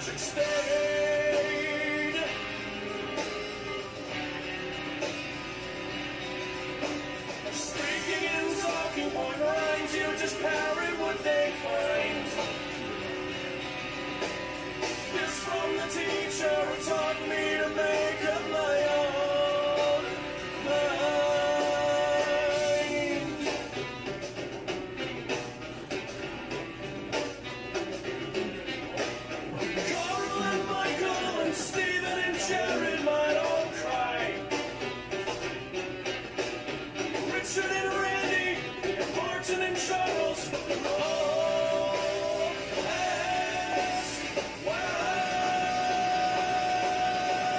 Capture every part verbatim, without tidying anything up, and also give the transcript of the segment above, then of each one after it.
magic stayed. Speaking in talking point rhymes, you just parrot what they find. This from the teacher who taught me to make up my own mind. Carl and Michael and Stephen and Jared might all cry. Richard and Randy and Martin and Charles all ask why.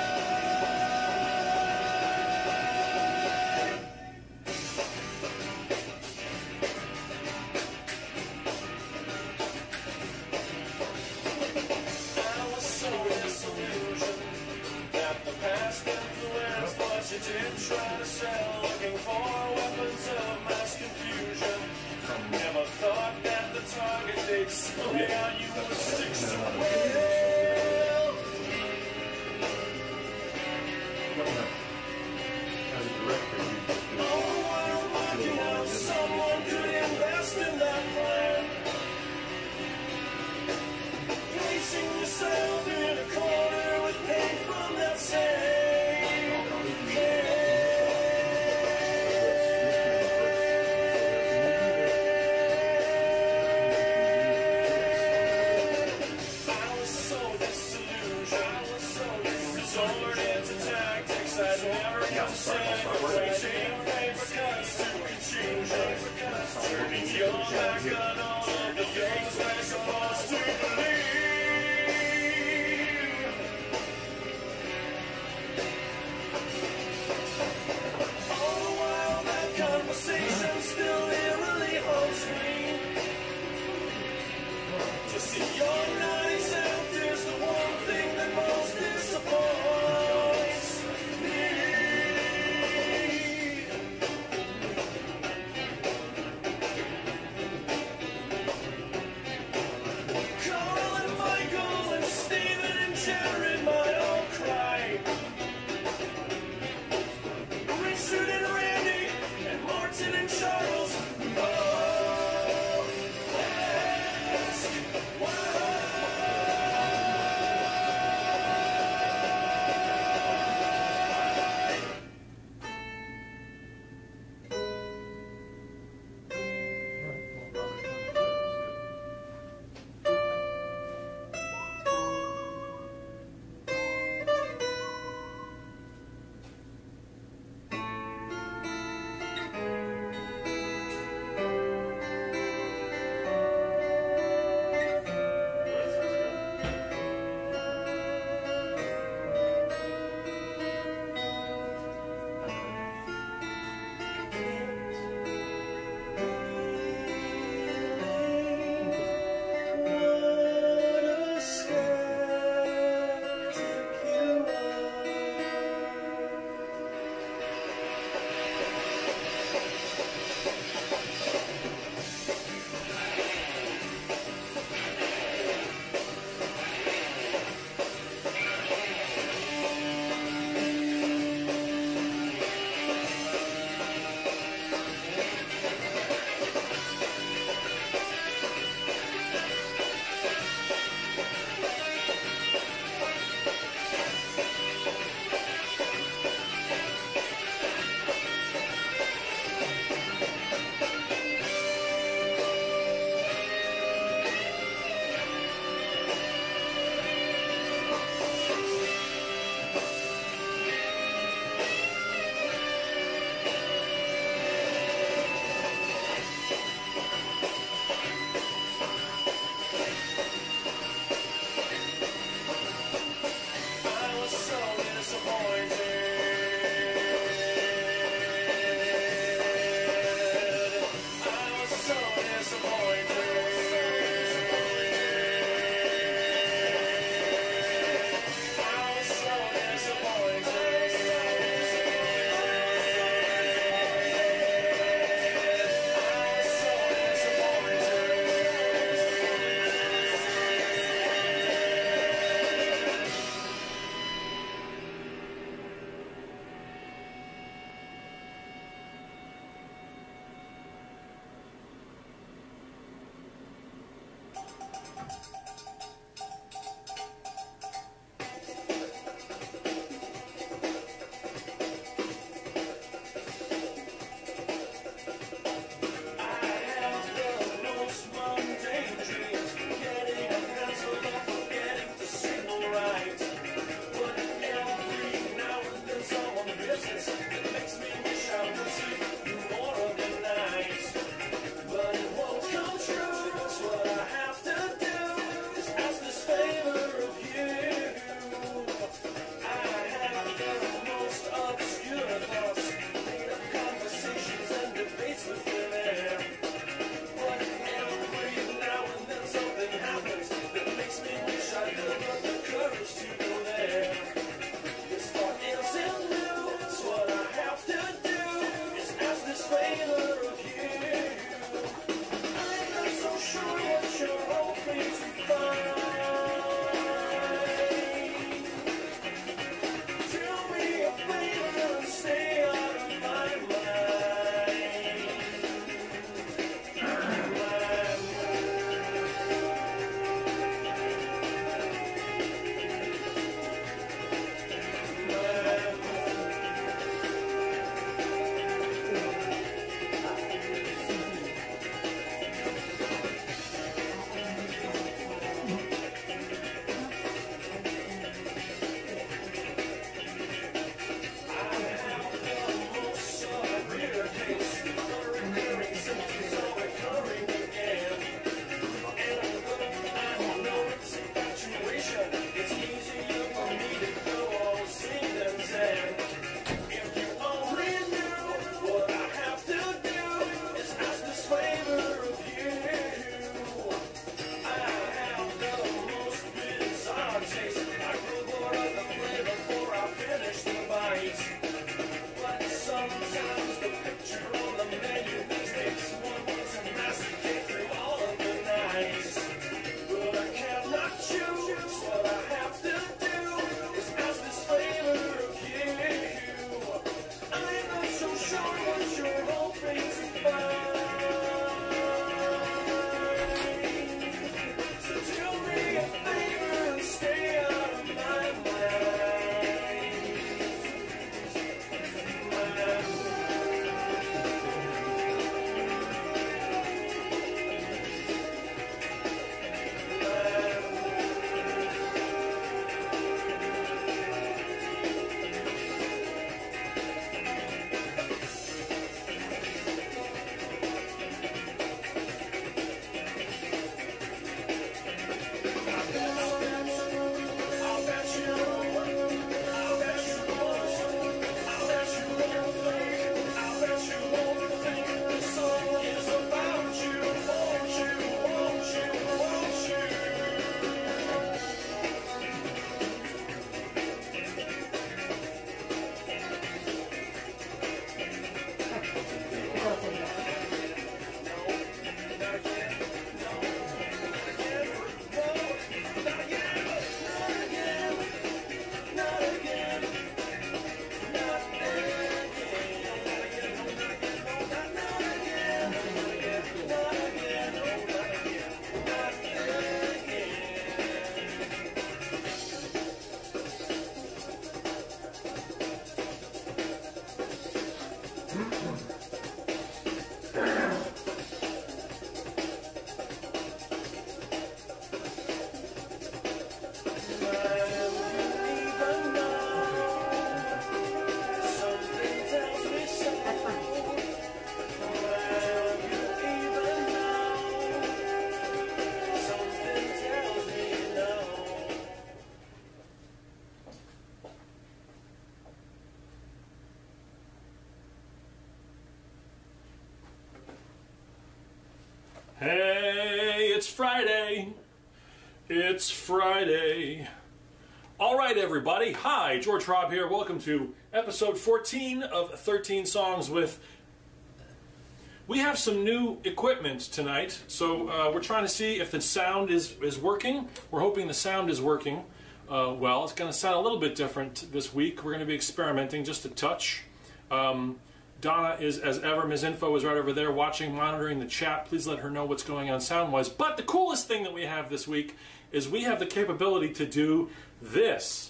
Hey, it's Friday. It's Friday. All right, everybody. Hi, George Hrab here. Welcome to episode fourteen of thirteen Songs with... We have some new equipment tonight, so uh, we're trying to see if the sound is, is working. We're hoping the sound is working uh, well. It's going to sound a little bit different this week. We're going to be experimenting just a touch. Um, Donna is, as ever, Miz Info is right over there watching, monitoring the chat. Please let her know what's going on sound-wise. But the coolest thing that we have this week is we have the capability to do this.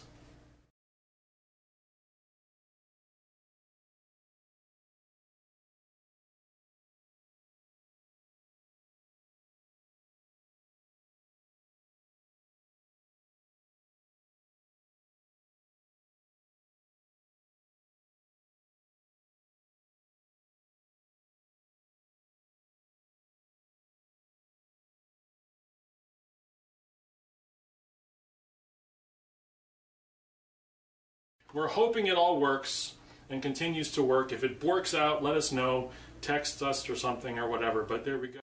We're hoping it all works and continues to work. If it works out, let us know. Text us or something or whatever. But there we go.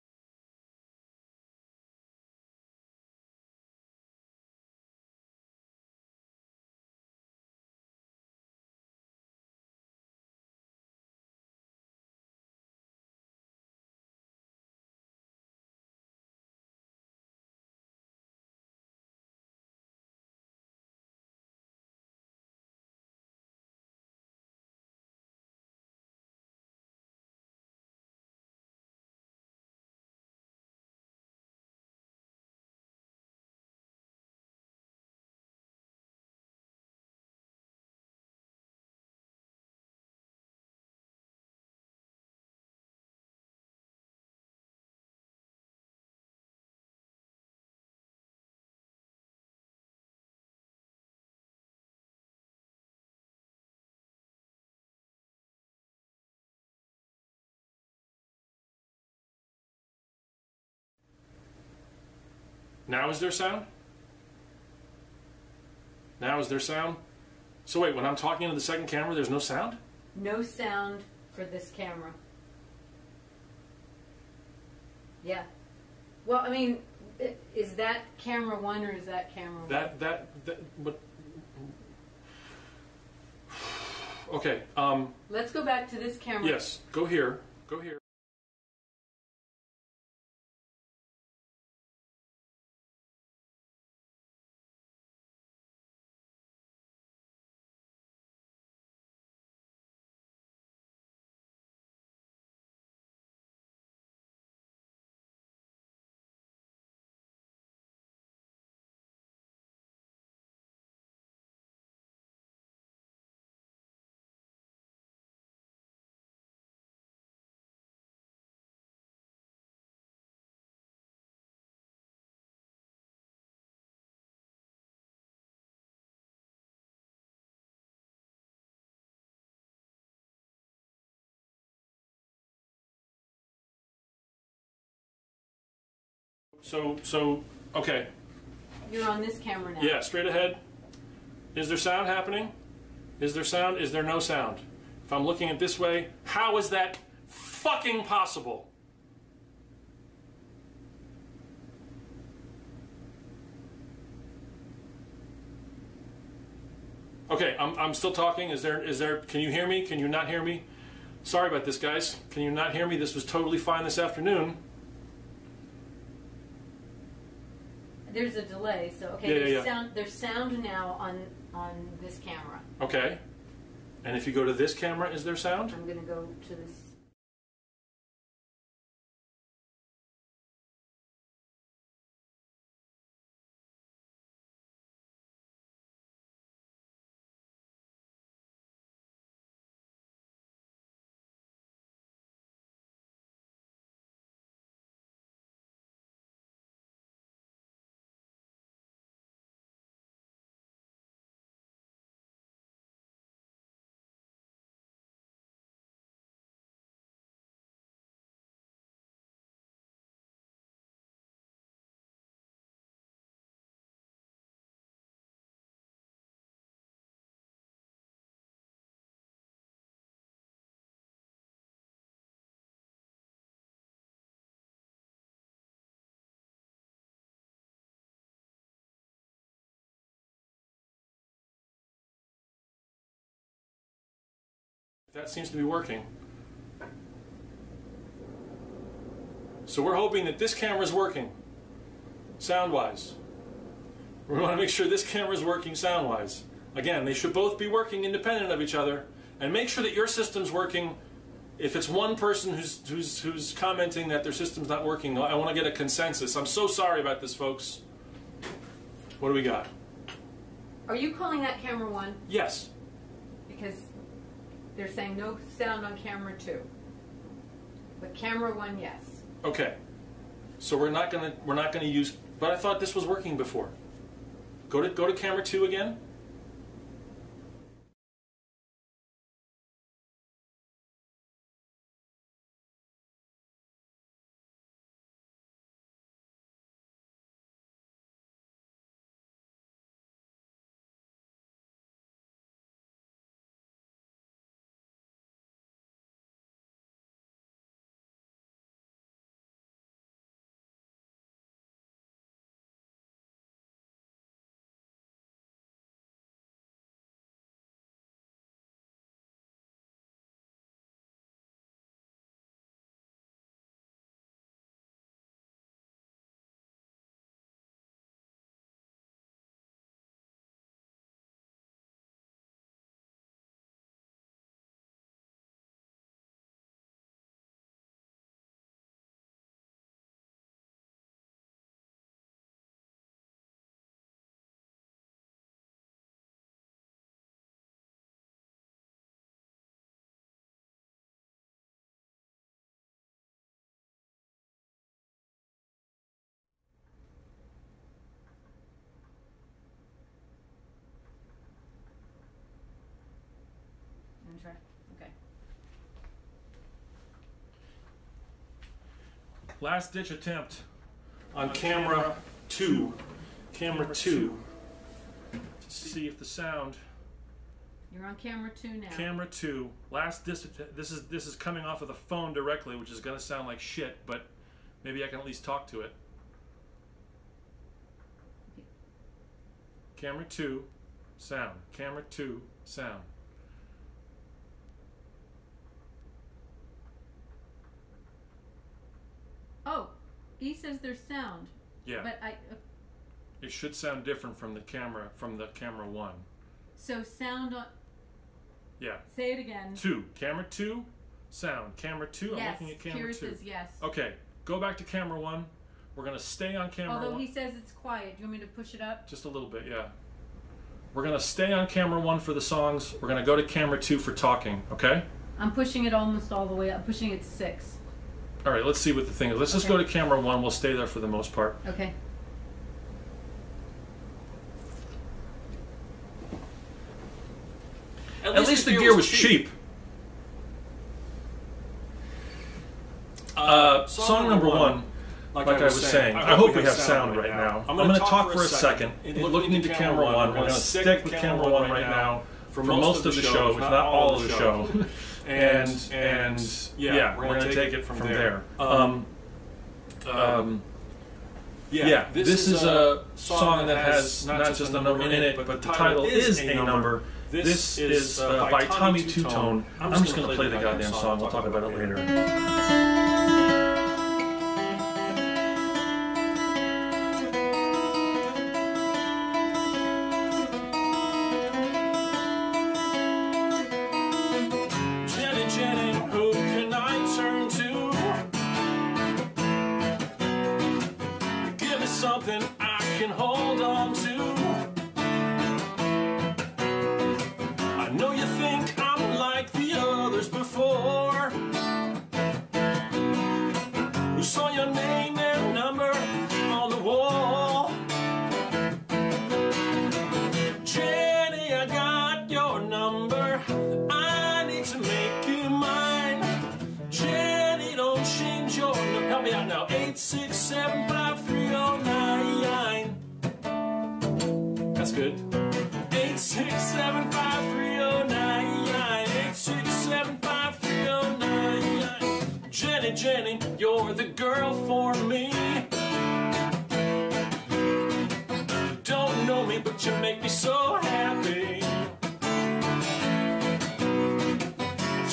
Now is there sound? Now is there sound? So wait, when I'm talking into the second camera, there's no sound? No sound for this camera. Yeah. Well, I mean, is that camera one or is that camera one? That, that, that, but... Okay, um... Let's go back to this camera. Yes, go here, go here. So, so, okay. You're on this camera now. Yeah, straight ahead. Is there sound happening? Is there sound? Is there no sound? If I'm looking at this way, how is that fucking possible? Okay, I'm, I'm still talking. Is there, is there, can you hear me? Can you not hear me? Sorry about this, guys. Can you not hear me? This was totally fine this afternoon. There's a delay, so okay. Yeah, yeah, there's yeah. sound. There's sound now on on this camera. Okay. And if you go to this camera, is there sound? I'm gonna go to this. That seems to be working. So we're hoping that this camera is working, sound-wise. We want to make sure this camera is working sound-wise. Again, they should both be working independent of each other, and make sure that your system's working. If it's one person who's, who's, who's commenting that their system's not working, I want to get a consensus. I'm so sorry about this, folks. What do we got? Are you calling that camera one? Yes. Because they're saying no sound on camera two. But camera one, yes. Okay. So we're not gonna we're not gonna use. But I thought this was working before. Go to go to camera two again. Try. Okay. Last ditch attempt on camera two. Camera two. To see if the sound. You're on camera two now. Camera two. Last ditch. This is this is coming off of the phone directly, which is going to sound like shit, but maybe I can at least talk to it. Okay. Camera two. Sound. Camera two. Sound. Oh, he says there's sound. Yeah. But I. Uh, It should sound different from the camera from the camera one. so sound on. Yeah. Say it again. Two. Camera two. Sound. Camera two. I'm Yes. looking at camera Kira two. says yes. Okay. Go back to camera one. We're gonna stay on camera Although one. he says it's quiet. Do you want me to push it up? Just a little bit, yeah. We're gonna stay on camera one for the songs. We're gonna go to camera two for talking. Okay. I'm pushing it almost all the way up. I'm pushing it to six. All right. Let's see what the thing is. Let's just Okay. go to camera one. We'll stay there for the most part. Okay. At, At least the gear was cheap. cheap. Uh, song, song number one, one like, like I was saying, I, I hope we have sound right now. I'm going to talk for a second, second looking into camera one. We're going to stick with camera one right now for most of the show, if not all of the show. And, and yeah, we're going to take it from there. Um, um, yeah, this is a song that has not just a number in it, but the title is A Number. This is uh, by Tommy Two Tone. I'm just going to play the goddamn song. We'll talk about it later. Jenny, Jenny, who can I turn to? Give me something I can hold on to. I know you think I'm like the others before, who saw your name and number on the wall. Jenny, I got your number. I need to make you mine. Jenny, don't change your number. Help me out now. eight six seven five three oh nine. That's good. eight six seven five three oh nine. eight six seven five three oh nine. Jenny, Jenny, you're the girl for me. You don't know me, but you make me so happy.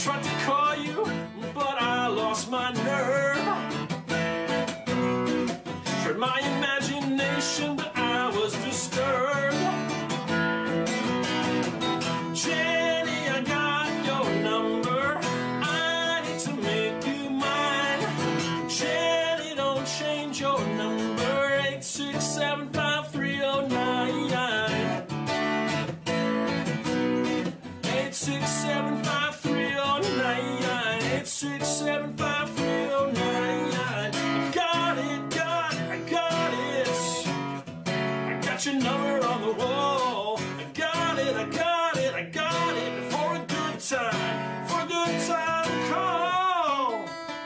on the wall. I got it, I got it, I got it for a good time, for a good time call.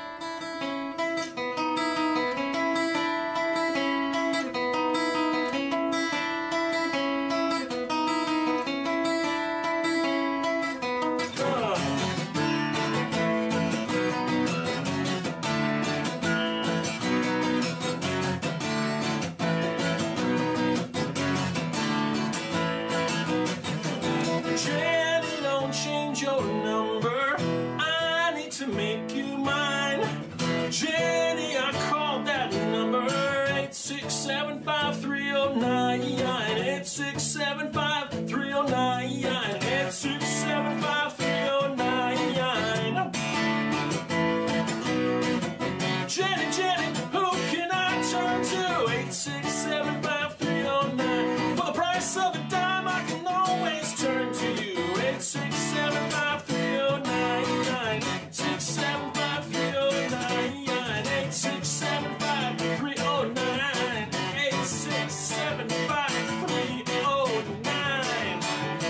Uh. Jenny, don't change your number. I need to make you mine. Jenny, I called that number. eight six seven five three oh nine. eight six seven five three oh nine. eight six seven five three oh nine. Jenny, Jenny, who can I turn to? eight six seven five three oh nine. For the price of a dime, I can always turn to you. eight six seven five three oh nine. six seven five three oh nine. eight six seven five three oh nine. eight six seven five three oh nine.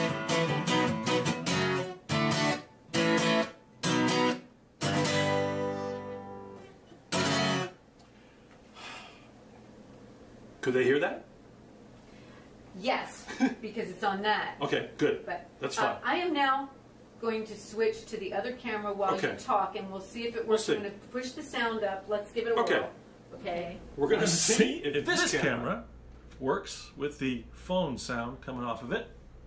Could they hear that? Yes, because it's on that. Okay, good. But That's uh, fine. I am now going to switch to the other camera while Okay. you talk, and we'll see if it We'll works. see. I'm going to push the sound up. Let's give it a Okay. whirl. Okay. We're going to see if this camera works with the phone sound coming off of it.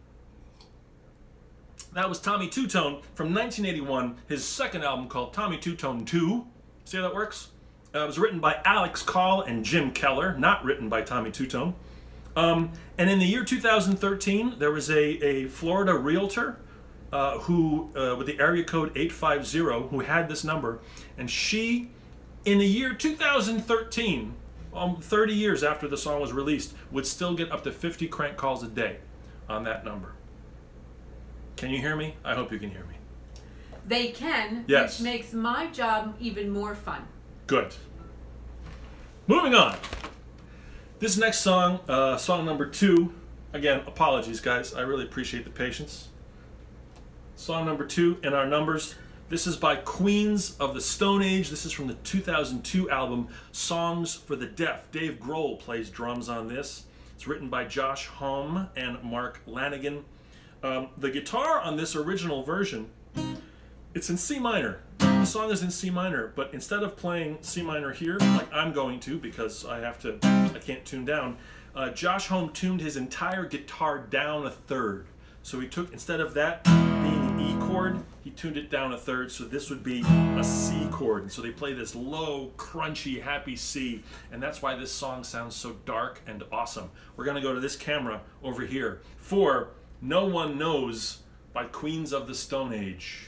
That was Tommy Two Tone from nineteen eighty-one, his second album called Tommy Two Tone two. See how that works? Uh, it was written by Alex Call and Jim Keller, not written by Tommy Two Tone. Um, and in the year two thousand thirteen, there was a, a Florida realtor uh, who, uh, with the area code eight five zero, who had this number, and she, in the year two thousand thirteen, um, thirty years after the song was released, would still get up to fifty crank calls a day on that number. Can you hear me? I hope you can hear me. They can, Yes. which makes my job even more fun. Good. Moving on. This next song, uh, song number two, again, apologies guys, I really appreciate the patience. Song number two in our numbers. This is by Queens of the Stone Age. This is from the two thousand two album, Songs for the Deaf. Dave Grohl plays drums on this. It's written by Josh Homme and Mark Lanigan. Um, the guitar on this original version, it's in C minor. The song is in C minor, but instead of playing C minor here, like I'm going to because I have to, I can't tune down, uh, Josh Homme tuned his entire guitar down a third. So he took, instead of that being an E chord, he tuned it down a third, so this would be a C chord. And so they play this low, crunchy, happy C, and that's why this song sounds so dark and awesome. We're gonna go to this camera over here for No One Knows by Queens of the Stone Age.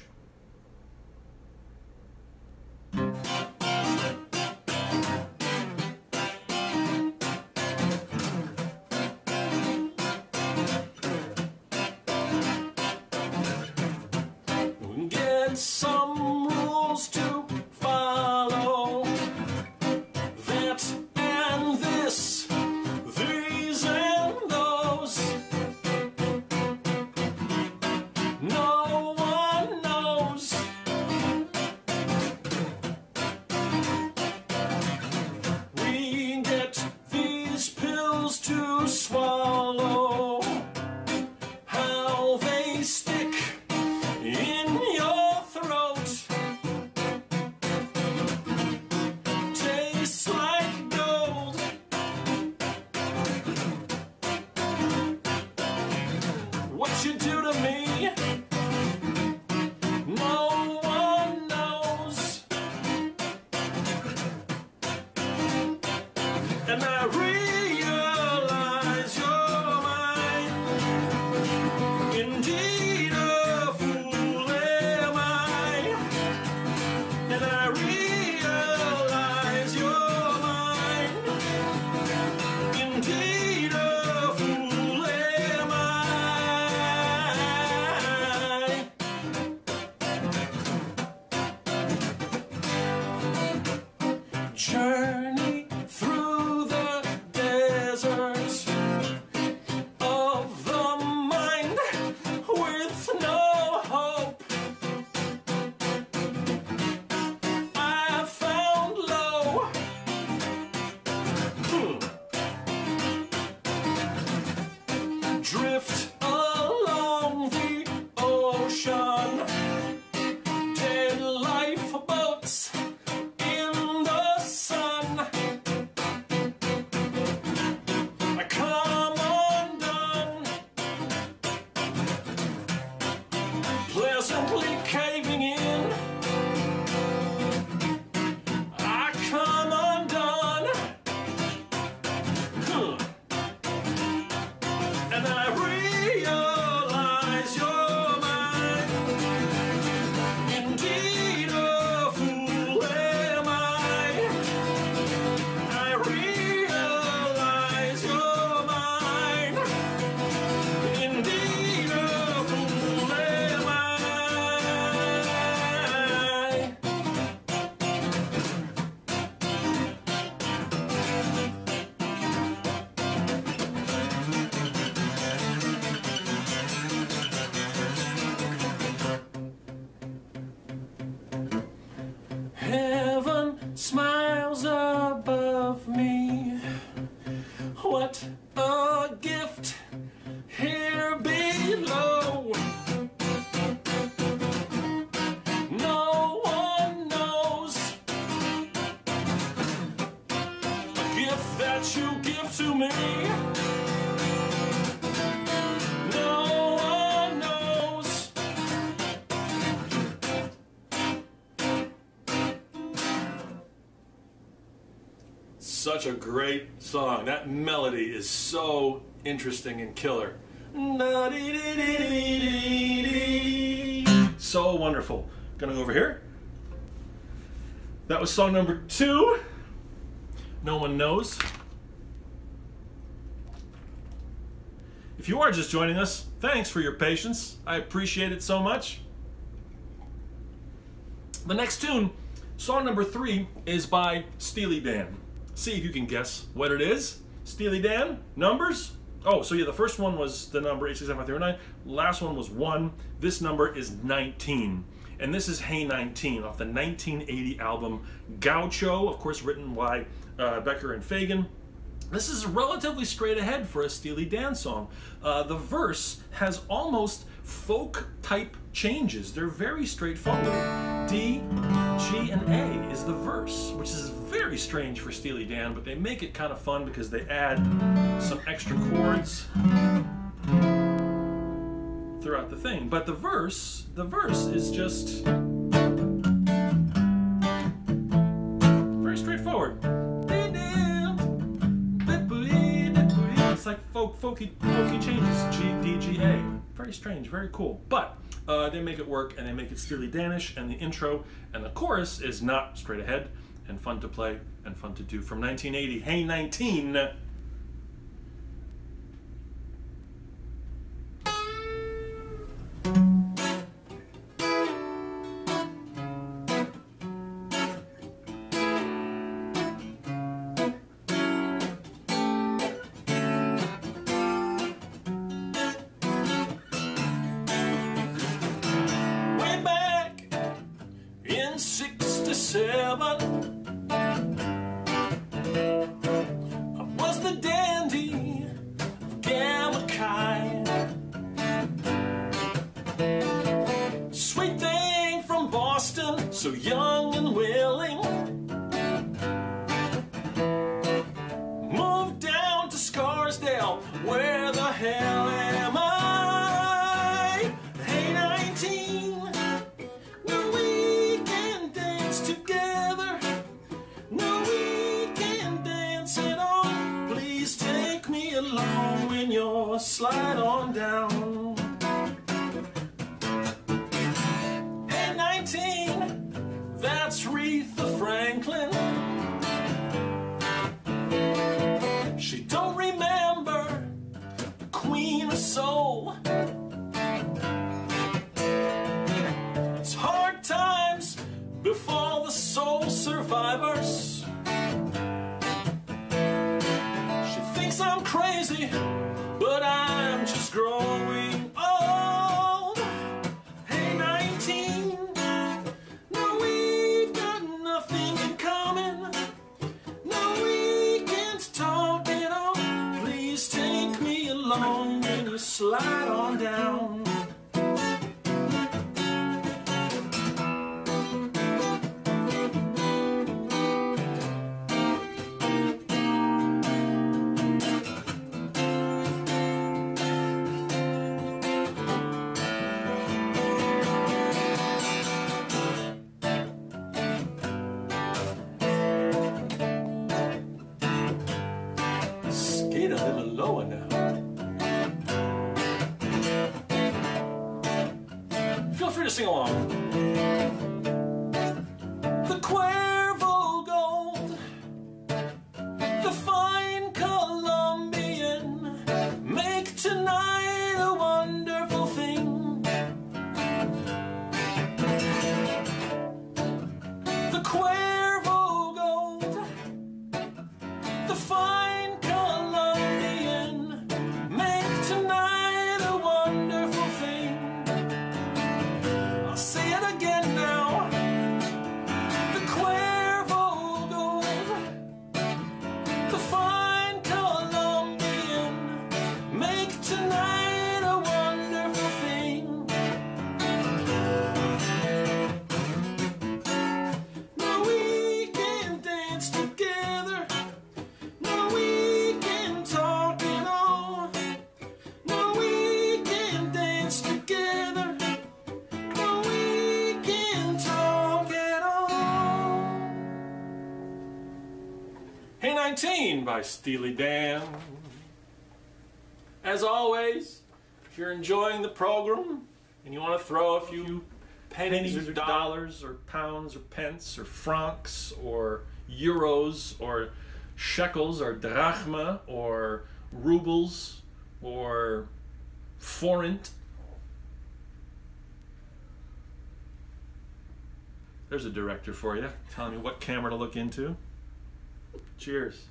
Get some rules to follow. That and this, these and those. No one knows. We get these pills to swallow. How they stick in your throat. drift along the ocean. Dead lifeboats in the sun. I come undone, pleasantly caving in. I come undone, huh. And then I realize you're mine. Indeed, a fool am I. I realize you're mine. Indeed, a fool am I. Heaven smiles above me. What a gift here below. No one knows the gift that you give to me. No one knows. Such a great song. That melody is so interesting and killer. So wonderful. Gonna go over here. That was song number two. No One Knows. If you are just joining us, thanks for your patience. I appreciate it so much. The next tune, song number three, is by Steely Dan. See if you can guess what it is. Steely Dan, numbers? Oh, so yeah, the first one was the number eight six seven five three nine. Last one was one. This number is nineteen. And this is Hey nineteen off the nineteen eighty album Gaucho, of course written by uh, Becker and Fagan. This is relatively straight ahead for a Steely Dan song. Uh, the verse has almost folk type changes. They're very straightforward. D, G, and A is the verse, which is very strange for Steely Dan, but they make it kind of fun because they add some extra chords throughout the thing. But the verse, the verse is just very straightforward. It's like folk, folky, folky changes. G, D, G, A. Very strange, very cool. But uh, they make it work, and they make it Steely Danish, and the intro and the chorus is not straight ahead, and fun to play, and fun to do. From nineteen eighty, Hey nineteen. sixty-seven, I was the dandy of Gamma Chi. Sweet thing from Boston, so young and willing. Moved down to Scarsdale, where the hell am I? Hey nineteen, no we can dance together. No we can dance at all. Please take me along when you're slide on down. Hey nineteen, that's Aretha Franklin. She don't remember the Queen of Soul. It's hard times before the soul survivors. She thinks I'm crazy, but I'm just growing old. Hey nineteen, no we've got nothing in common. No we can't talk at all. Please take me along when you slide on down. Skate a little lower now. Feel free to sing along. The Cuervo Gold, the fine Colombian, make tonight a wonderful thing. The Cuervo Gold, the fine Colombian, make tonight a wonderful thing. I'll say it again now. The Cuervo Gold, the fine Colombian, make tonight a wonderful thing. Now we can dance together. Now we can talk it on. Now we can dance together. Now we can talk it on. Hey nineteen by Steely Dan. As always, if you're enjoying the program and you want to throw a few pennies or dollars or pounds or pence or francs or euros or shekels or drachma or rubles or forint. There's a director for you, telling me what camera to look into. Cheers.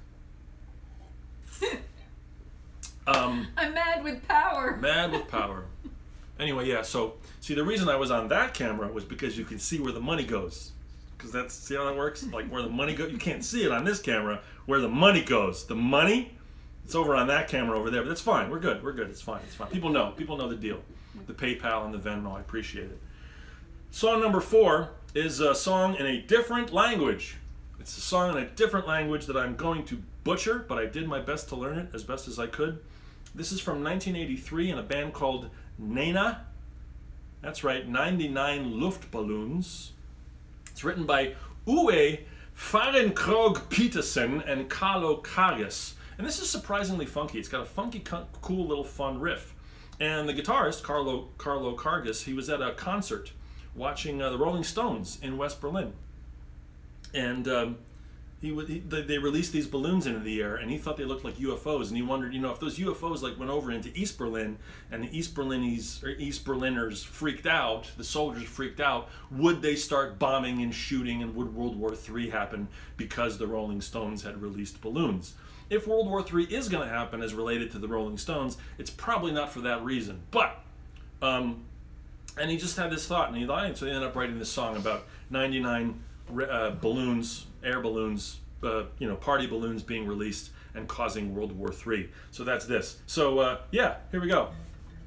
Um, I'm mad with power. mad with power. Anyway, yeah, so, see, the reason I was on that camera was because you can see where the money goes. Because that's, see how that works? Like, where the money goes, you can't see it on this camera, where the money goes. The money, it's over on that camera over there, but that's fine. We're good, we're good, it's fine, it's fine. People know, people know the deal. The PayPal and the Venmo, I appreciate it. Song number four is a song in a different language. It's a song in a different language that I'm going to butcher, but I did my best to learn it as best as I could. This is from nineteen eighty-three in a band called Nena. That's right, ninety-nine Luftballons. It's written by Uwe Fahrenkrog-Petersen and Carlo Karius. And this is surprisingly funky. It's got a funky, cool little fun riff. And the guitarist, Carlo, Carlo Karius, he was at a concert watching uh, the Rolling Stones in West Berlin. And um, he, he they released these balloons into the air, and he thought they looked like U F Os, and he wondered, you know, if those U F Os like went over into East Berlin, and the East Berlinese or East Berliners freaked out, the soldiers freaked out, would they start bombing and shooting, and would World War Three happen because the Rolling Stones had released balloons? If World War Three is going to happen as related to the Rolling Stones, it's probably not for that reason. But, um, and he just had this thought, and he thought, so he ended up writing this song about ninety-nine uh, balloons, air balloons, uh, you know, party balloons being released and causing World War Three. So that's this. So uh, yeah, here we go.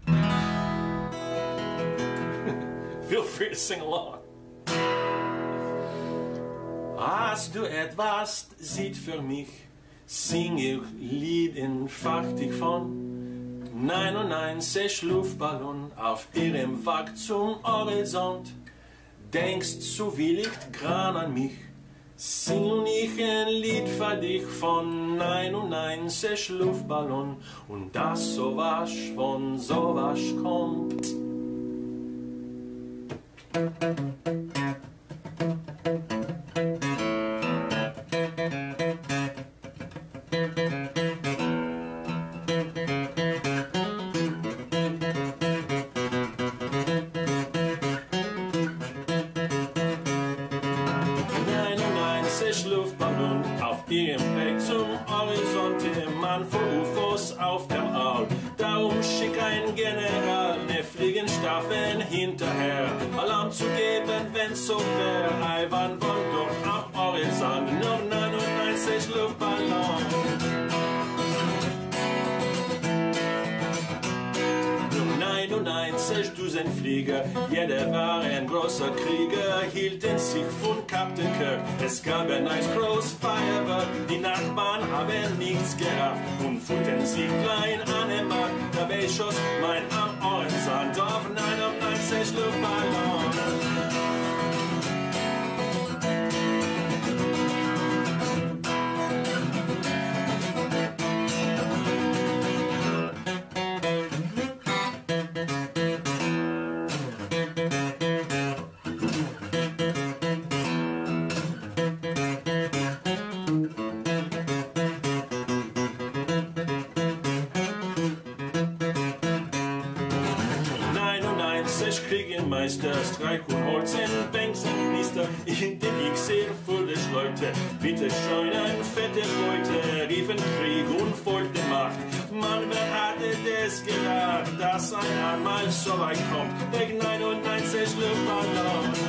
Feel free to sing along. Hast du etwas sieht für mich, sing ich Lied in Fachtig von neunundneunzig Luftballon auf ihrem Weg zum Horizont. Denkst du vielleicht gran an mich, sing ich ein Lied für dich von neunundneunzig Luftballon und das sowas von sowas kommt. Luftballon auf ihrem Weg zum Horizont, der Mann von U F Os auf dem All. Darum schick ein General, der fliegen Staffeln hinterher. Alarm zu geben, wenn's so wär. Ei, wann wollt doch am Horizont noch neunundneunzig Luftballons. neunundneunzig Düsenflieger, jeder war ein großer Krieger, hielten sich von Captain Kirk. Es gab ein nice groß Feuerwerk, die Nachbarn haben nichts gerafft und fühlten sich klein an der Markt. Dabei schoss mein Arm Horizont auf neunundneunzig Luftballons. Kriegenmeister, Streik und Holz in Banks und Knister, in den ich sehr viele Leute, bitte schön ein fette Beute, riefen Krieg und wollte Macht. Mann, wer hatte das gedacht, dass ein einmal so weit kommt, wegen neunundneunzig Luftballons.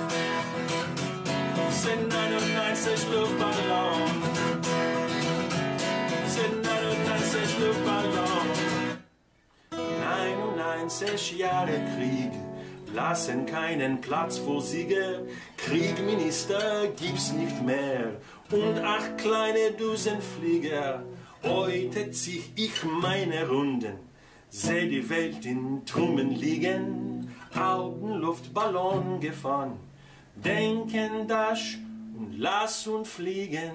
Sind neunundneunzig Luftballons. Sind neunundneunzig Luftballons. neunundneunzig Jahre Krieg lassen keinen Platz für Sieger. Kriegminister gibt's nicht mehr und acht kleine Düsenflieger. Heute zieh ich meine Runden, seh die Welt in Trümmen liegen, alten Luftballon gefahren, denken das und lass uns fliegen.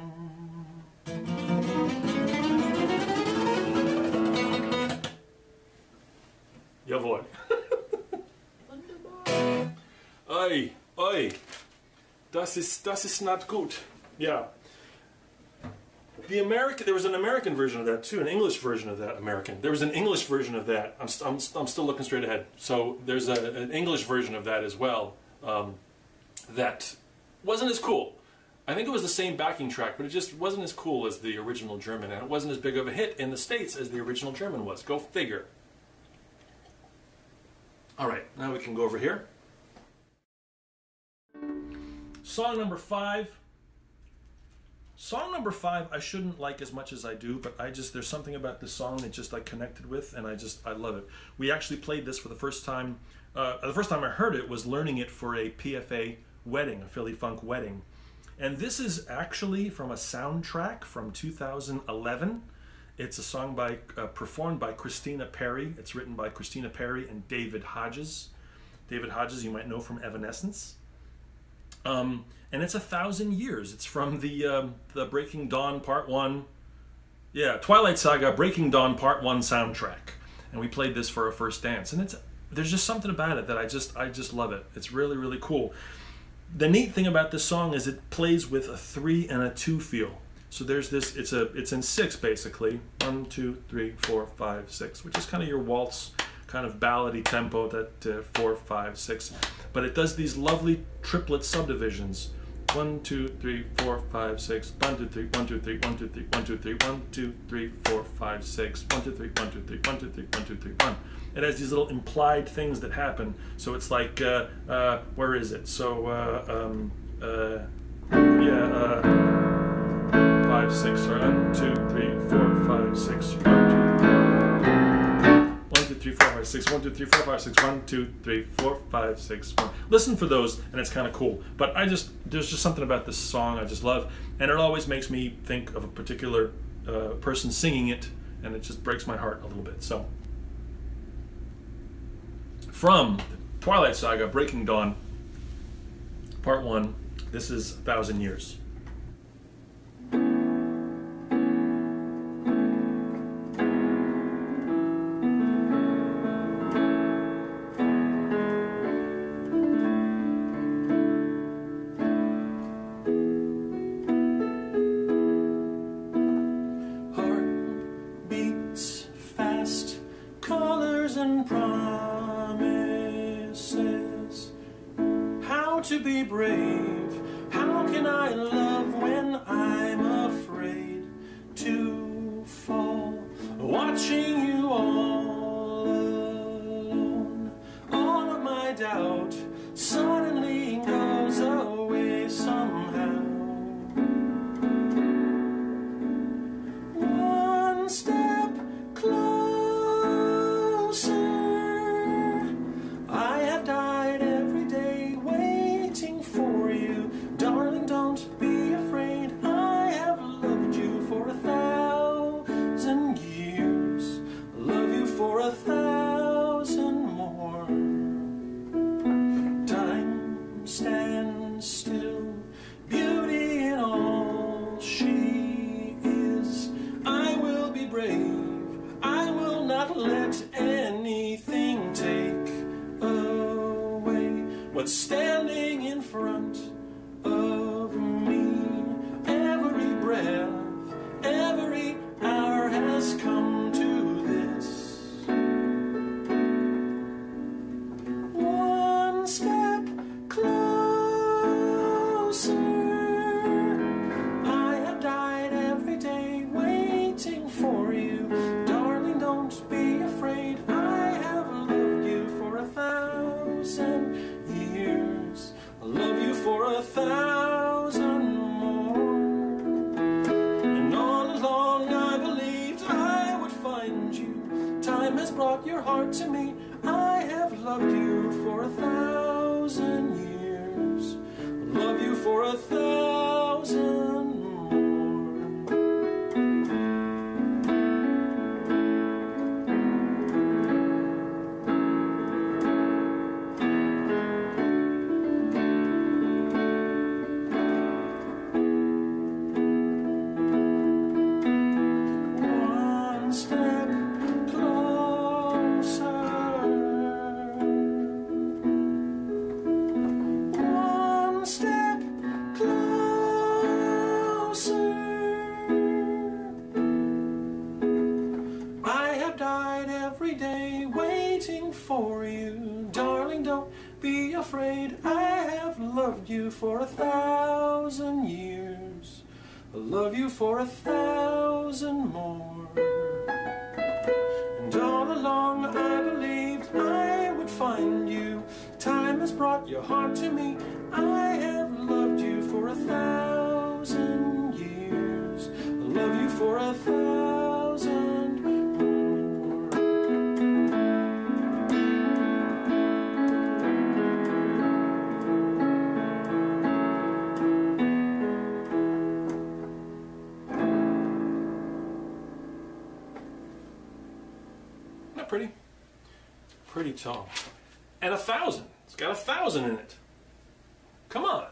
Jawohl. Oi, oi. Das ist, das ist not gut. Yeah. The American, there was an American version of that too, an English version of that. American. There was an English version of that. I'm, st I'm, st I'm still looking straight ahead. So there's a, an English version of that as well. Um, that wasn't as cool. I think it was the same backing track, but it just wasn't as cool as the original German, and it wasn't as big of a hit in the States as the original German was. Go figure. All right, now we can go over here. Song number five. Song number five I shouldn't like as much as I do, but I just, there's something about this song that just I connected with, and I just, I love it. We actually played this for the first time. Uh, the first time I heard it was learning it for a P F A wedding, a Philly funk wedding. And this is actually from a soundtrack from two thousand eleven. It's a song by uh, performed by Christina Perri. It's written by Christina Perri and David Hodges. David Hodges you might know from Evanescence. Um, and it's a thousand years. It's from the um, the Breaking Dawn Part One, yeah, Twilight Saga Breaking Dawn Part One soundtrack. And we played this for our first dance. And it's there's just something about it that I just I just love it. It's really really cool. The neat thing about this song is it plays with a three and a two feel. So there's this, it's a it's in six basically. One, two, three, four, five, six, which is kind of your waltz, kind of ballady tempo, that uh, four, five, six. But it does these lovely triplet subdivisions. One, two, three, four, five, six, one, two, three, one, two, three, one, two, three, one, two, three, one, two, three, four, five, six, one, two, three, one, two, three, one, two, three, one, two, three, one. It has these little implied things that happen. So it's like, uh, uh, where is it? So, uh, um, uh, yeah, uh, five, six, sorry, one, two, three, four, five, six, one, two, three, four, five, six, one, two, three, four, five, six, one, two, three, four, five, six, one. Listen for those, and it's kind of cool. But I just, there's just something about this song I just love, and it always makes me think of a particular uh, person singing it, and it just breaks my heart a little bit. So, from Twilight Saga, Breaking Dawn, Part One. This is A Thousand Years. To be brave, how can I love when I'm afraid to fall? Watching you all alone, all of my doubt suddenly goes away somehow. One step closer. was standing in front of me. Every breath, every hour has come to this. One step closer. I have died every day waiting for you. Darling, don't be afraid. I have loved you for a thousand years. I love you for a thousand more. And all along I believed I would find you. Time has brought your heart to me. I have loved you for a thousand years. I love you for a thousand more. One step closer. One step closer. I have died every day waiting for you. Darling, don't be afraid. I have loved you for a thousand years. I love you for a thousand more. And all along I believed I would find you. Time has brought your heart to me. I have loved you for a thousand years. I love you for a thousand more. Not pretty? Pretty tall. And a thousand. It's got a thousand in it. Come on.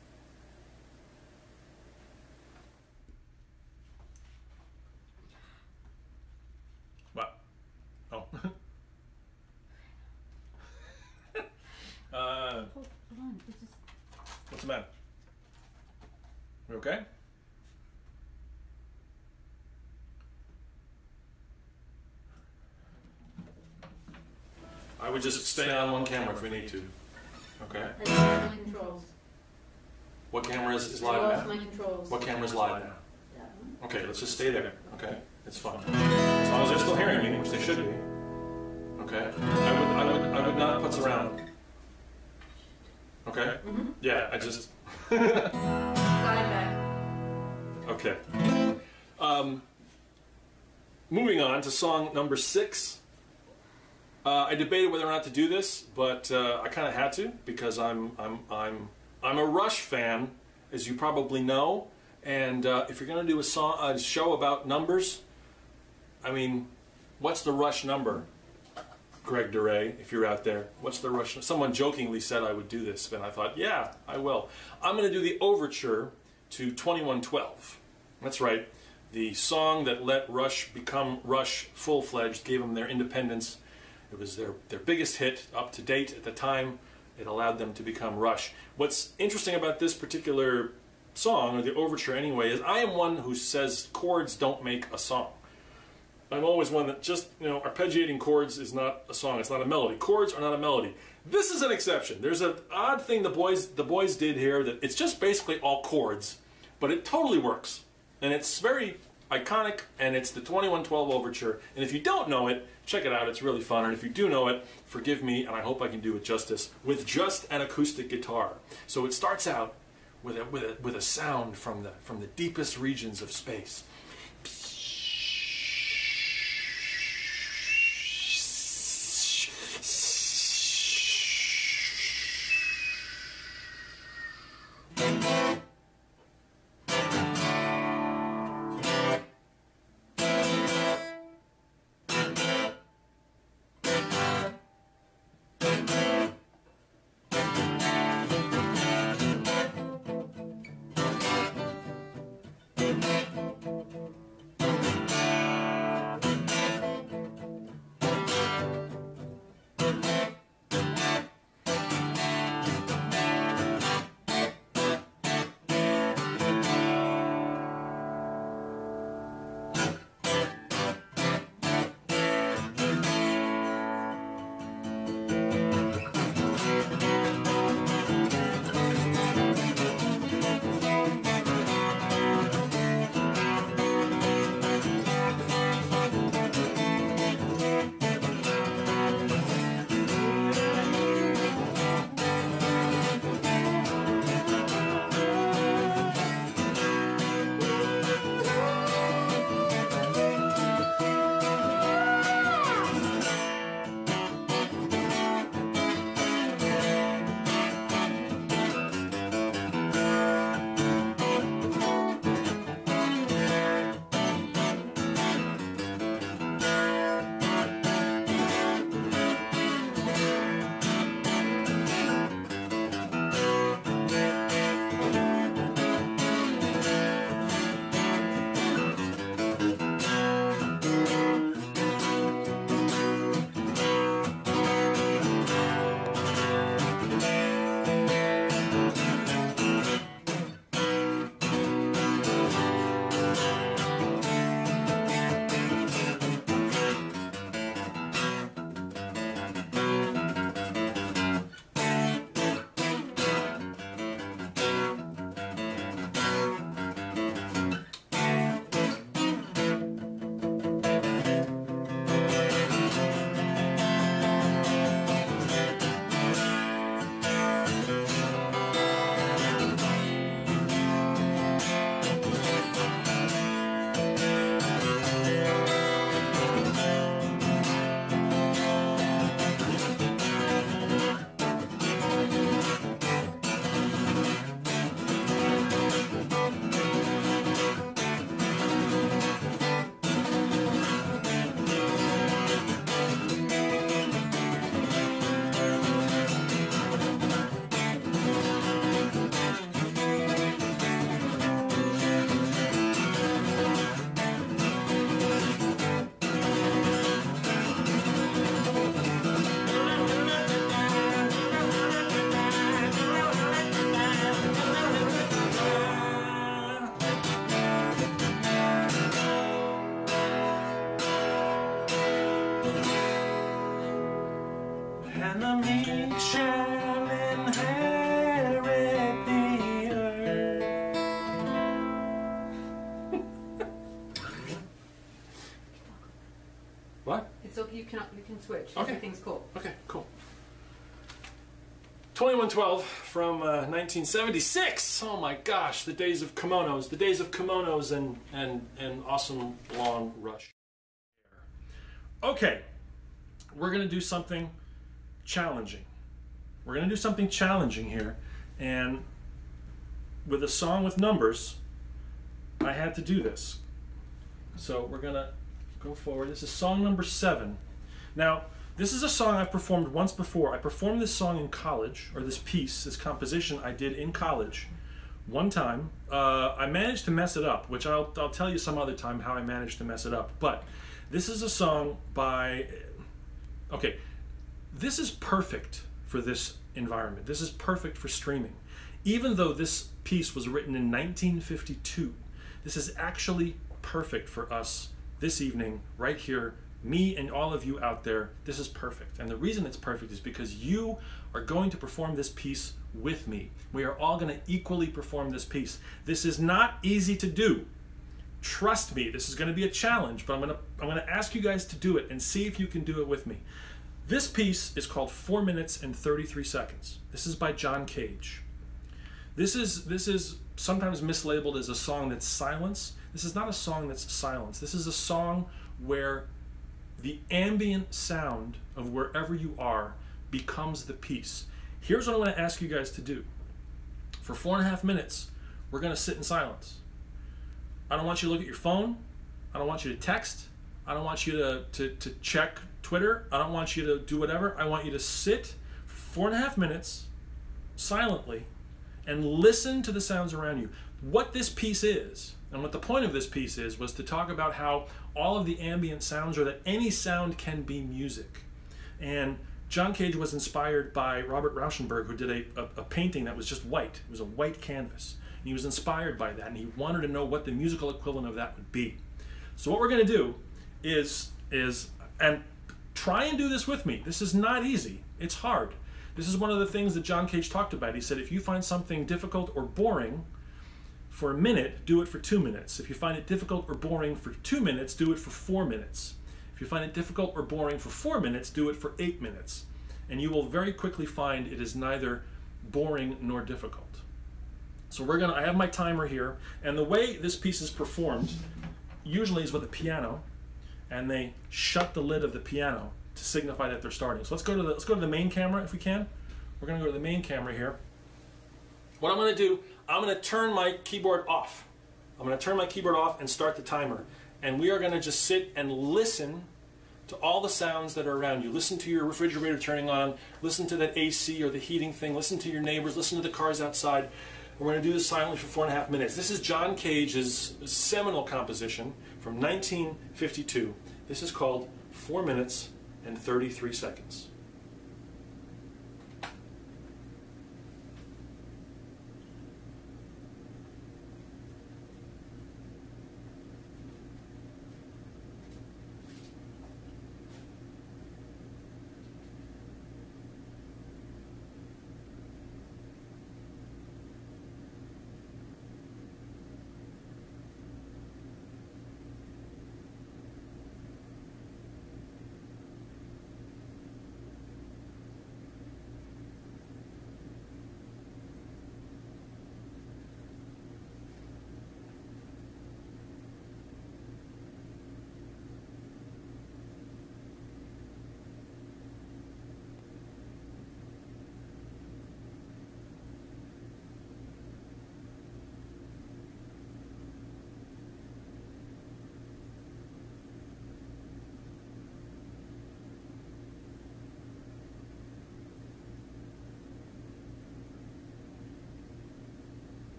What? Oh. uh, Hold on, it's just... what's the matter? You okay? I would just stay on one camera if we need to. Okay. I lost my controls. What camera is, is I live lost now? my controls. What camera is live now? That one. Okay, let's just stay there. Okay, it's fine. As long as they're still hearing me, which they should be. Okay. I would, I would, I would not putz around. Okay. Mm-hmm. Yeah, I just. Got it back. Okay. Um, moving on to song number six. Uh, I debated whether or not to do this, but uh, I kind of had to because I'm I'm I'm I'm a Rush fan, as you probably know. And uh, if you're going to do a song, a show about numbers, I mean, what's the Rush number, Greg DeRay? If you're out there, what's the Rush? Someone jokingly said I would do this, and I thought, yeah, I will. I'm going to do the overture to twenty-one twelve. That's right, the song that let Rush become Rush full-fledged, gave them their independence. It was their, their biggest hit up to date at the time. It allowed them to become Rush. What's interesting about this particular song, or the overture anyway, is I am one who says chords don't make a song. I'm always one that just, you know, arpeggiating chords is not a song. It's not a melody. Chords are not a melody. This is an exception. There's an odd thing the boys, the boys did here that it's just basically all chords, but it totally works. And it's very iconic, and it's the twenty-one twelve overture. And if you don't know it, check it out. It's really fun. And if you do know it, forgive me, and I hope I can do it justice with just an acoustic guitar. So it starts out with a with a with a sound from the from the deepest regions of space. and the meek shall inherit the earth. What? It's okay. You can you can switch. Okay. Everything's cool. Okay, cool. twenty-one twelve from uh, nineteen seventy-six. Oh my gosh, the days of kimonos, the days of kimonos and and and awesome long rush. Okay, we're gonna do something challenging. We're gonna do something challenging here, and with a song with numbers, I had to do this. So we're gonna go forward. This is song number seven. Now, this is a song I've performed once before. I performed this song in college, or this piece, this composition I did in college one time. Uh, I managed to mess it up, which I'll, I'll tell you some other time how I managed to mess it up. But this is a song by, okay, this is perfect for this environment. This is perfect for streaming. Even though this piece was written in nineteen fifty-two, this is actually perfect for us this evening, right here. Me and all of you out there, this is perfect. And the reason it's perfect is because you are going to perform this piece with me. We are all going to equally perform this piece. This is not easy to do. Trust me, this is going to be a challenge, but I'm going to I'm going to ask you guys to do it and see if you can do it with me. This piece is called four minutes and thirty-three seconds. This is by John Cage. This is this is sometimes mislabeled as a song that's silence. This is not a song that's silence. This is a song where the ambient sound of wherever you are becomes the piece. Here's what I want to ask you guys to do. For four and a half minutes, we're going to sit in silence. I don't want you to look at your phone. I don't want you to text. I don't want you to, to, to check Twitter. I don't want you to do whatever. I want you to sit for four and a half minutes silently and listen to the sounds around you. What this piece is, and what the point of this piece is, was to talk about how all of the ambient sounds, or that any sound can be music. And John Cage was inspired by Robert Rauschenberg, who did a, a, a painting that was just white. It was a white canvas. And he was inspired by that, and he wanted to know what the musical equivalent of that would be. So what we're going to do is, is, and try and do this with me. This is not easy. It's hard. This is one of the things that John Cage talked about. He said, if you find something difficult or boring for a minute, do it for two minutes. If you find it difficult or boring for two minutes, do it for four minutes. If you find it difficult or boring for four minutes, do it for eight minutes. And you will very quickly find it is neither boring nor difficult. So we're gonna, I have my timer here, and the way this piece is performed usually is with a piano, and they shut the lid of the piano to signify that they're starting. So let's go to the, let's go to the main camera if we can. We're gonna go to the main camera here. What I'm gonna do, I'm going to turn my keyboard off. I'm going to turn my keyboard off and start the timer. And we are going to just sit and listen to all the sounds that are around you. Listen to your refrigerator turning on. Listen to that A C or the heating thing. Listen to your neighbors. Listen to the cars outside. We're going to do this silently for four and a half minutes. This is John Cage's seminal composition from nineteen fifty-two. This is called four minutes and thirty-three seconds.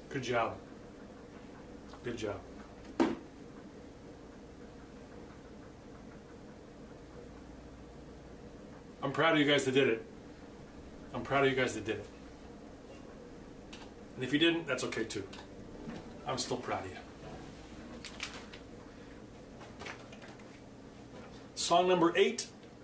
Good job. Good job. I'm proud of you guys that did it. I'm proud of you guys that did it. And if you didn't, that's okay too. I'm still proud of you. Song number eight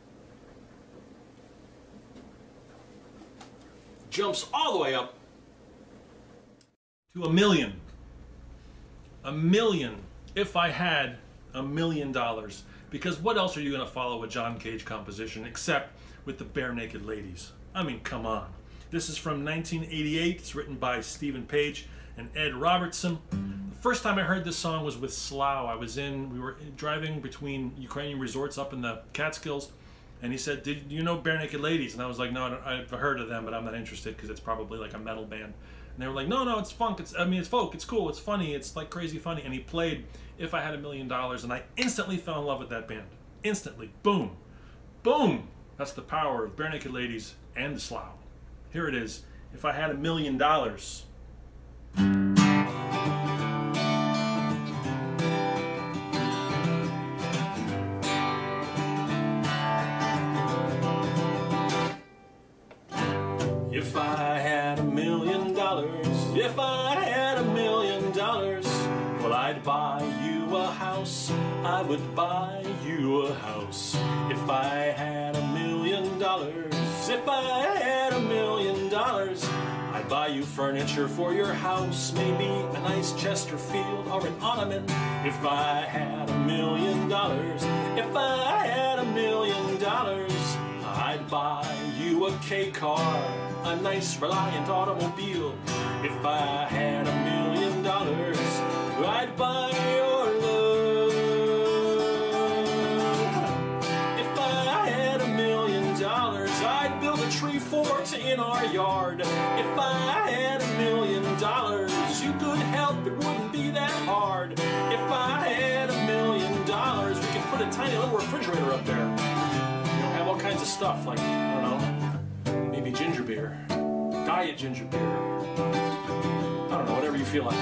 jumps all the way up to a million. A million. If I had a million dollars. Because what else are you going to follow a John Cage composition except with the Bare Naked Ladies? I mean, come on. This is from nineteen eighty-eight. It's written by Stephen Page and Ed Robertson. The first time I heard this song was with Slough. I was in, we were driving between Ukrainian resorts up in the Catskills, and he said, "Did you know Bare Naked Ladies?" And I was like, "No, I don't, I've heard of them, but I'm not interested because it's probably like a metal band." And they were like, "No, no, it's funk. It's, I mean, it's folk. It's cool. It's funny. It's like crazy funny." And he played "If I Had a Million Dollars," and I instantly fell in love with that band. Instantly, boom, boom. That's the power of Bare Naked Ladies and the Slough. Here it is. If I had a million dollars. If I had a million dollars, if I had a million dollars, well, I'd buy you a house, I would buy you a house. If I had a million dollars, if I had a million dollars, I'd buy you furniture for your house, maybe a nice Chesterfield or an ottoman. If I had a million dollars, if I had a million dollars, I'd buy you a K-car, a nice Reliant automobile. If I had a million dollars, I'd buy your love. If I had a million dollars, I'd build a tree fort in our yard. If I had a million dollars, you could help, it wouldn't be that hard. If I had a million dollars, we could put a tiny little refrigerator up there. You know, have all kinds of stuff, like, I don't know, maybe ginger beer, diet ginger beer. I don't know, whatever you feel like.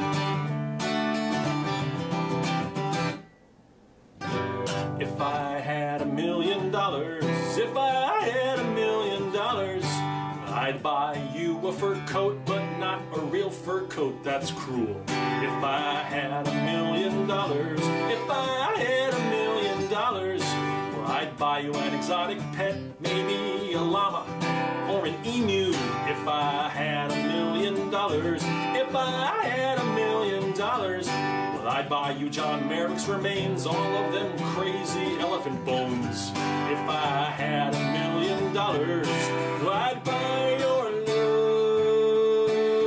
If I had a million dollars, if I had a million dollars, I'd buy you a fur coat, but not a real fur coat, that's cruel. If I had a million dollars, if I had a million dollars, well, I'd buy you an exotic pet, maybe a llama or an emu. If I had a million dollars, if I had a million dollars, well, I'd buy you John Merrick's remains, all of them crazy elephant bones. If I had a million dollars, well, I'd buy your love.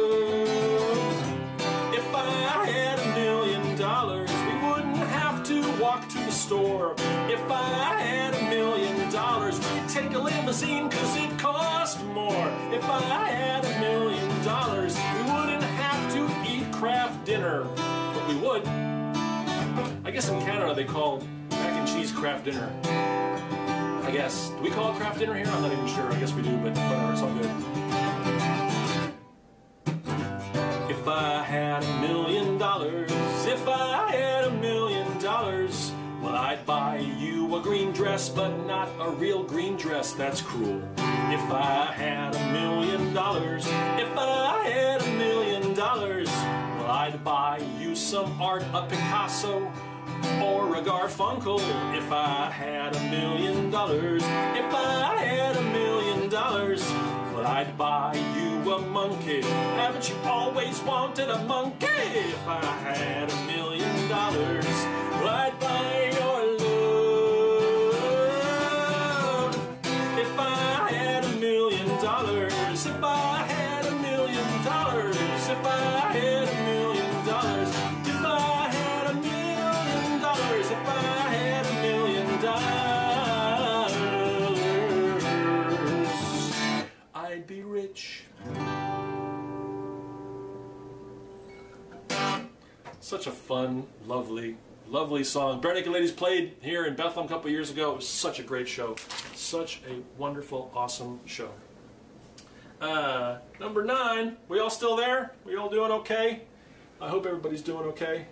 If I had a million dollars, we wouldn't have to walk to the store. If I had a million dollars, we'd take a limousine cause it cost more. If I had a million dollars, we wouldn't have to eat Kraft dinner. But we would. I guess in Canada they call mac and cheese Kraft dinner. I guess. Do we call it Kraft dinner here? I'm not even sure. I guess we do, but whatever, it's all good. If I had a million dollars, if I had a million dollars, well, I'd buy you a green dress, but not a real green dress, that's cruel. If I had a million dollars, if I had a million dollars, well, I'd buy you some art, a Picasso or a Garfunkel. If I had a million dollars, if I had a million dollars, well, I'd buy you a monkey. Haven't you always wanted a monkey? If I had a million dollars, well, I'd buy your love. If I had a million dollars, if I had a million dollars, if I had a million dollars, if I had a million dollars, if I had a million dollars, I'd be rich. Such a fun, lovely, lovely song. Bare Naked Ladies played here in Bethlehem a couple years ago. It was such a great show. Such a wonderful, awesome show. Uh, number nine. We all still there? We all doing okay? I hope everybody's doing okay.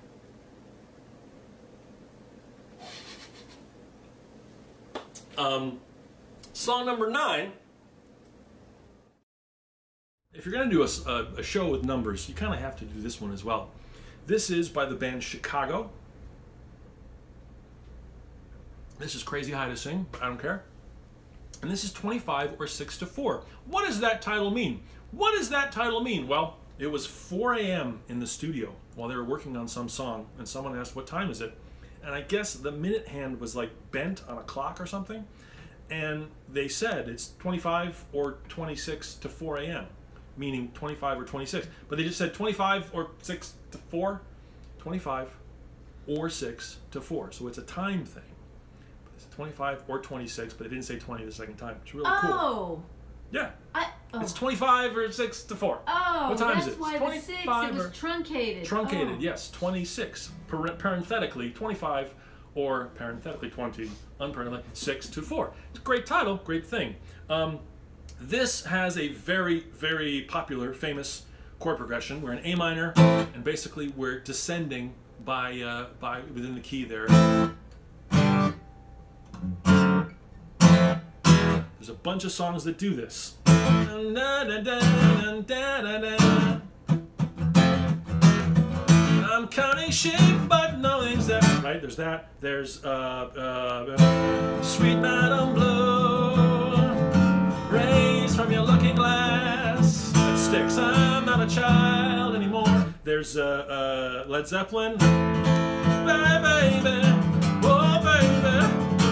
Um, song number nine. If you're going to do a, a, a show with numbers, you kind of have to do this one as well. This is by the band Chicago. This is crazy high to sing, but I don't care. And this is twenty-five or six to four. What does that title mean? What does that title mean? Well, it was four A M in the studio while they were working on some song, and someone asked, what time is it? And I guess the minute hand was like bent on a clock or something, and they said it's twenty-five or twenty-six to four A M, meaning twenty-five or twenty-six. But they just said twenty-five or six to four, twenty-five or six to four. So it's a time thing. It's twenty-five or twenty-six, but they didn't say twenty the second time. It's really oh. cool. Oh. Yeah. I, oh. It's twenty-five or six to four. Oh, what time that's is it? why the six, it was truncated. Truncated, oh. yes. twenty-six. Par parenthetically, twenty-five, or parenthetically twenty, unparenthetically, six to four. It's a great title, great thing. Um, this has a very, very popular, famous chord progression. We're in A minor, and basically we're descending by, uh, by within the key there. There's a bunch of songs that do this. I'm counting sheep, but nothing's there. Right? There's that. There's uh, uh, Sweet Madam Blue, rays from your looking glass. That sticks. I'm not a child anymore. There's uh, uh, Led Zeppelin. Baby, baby, oh baby.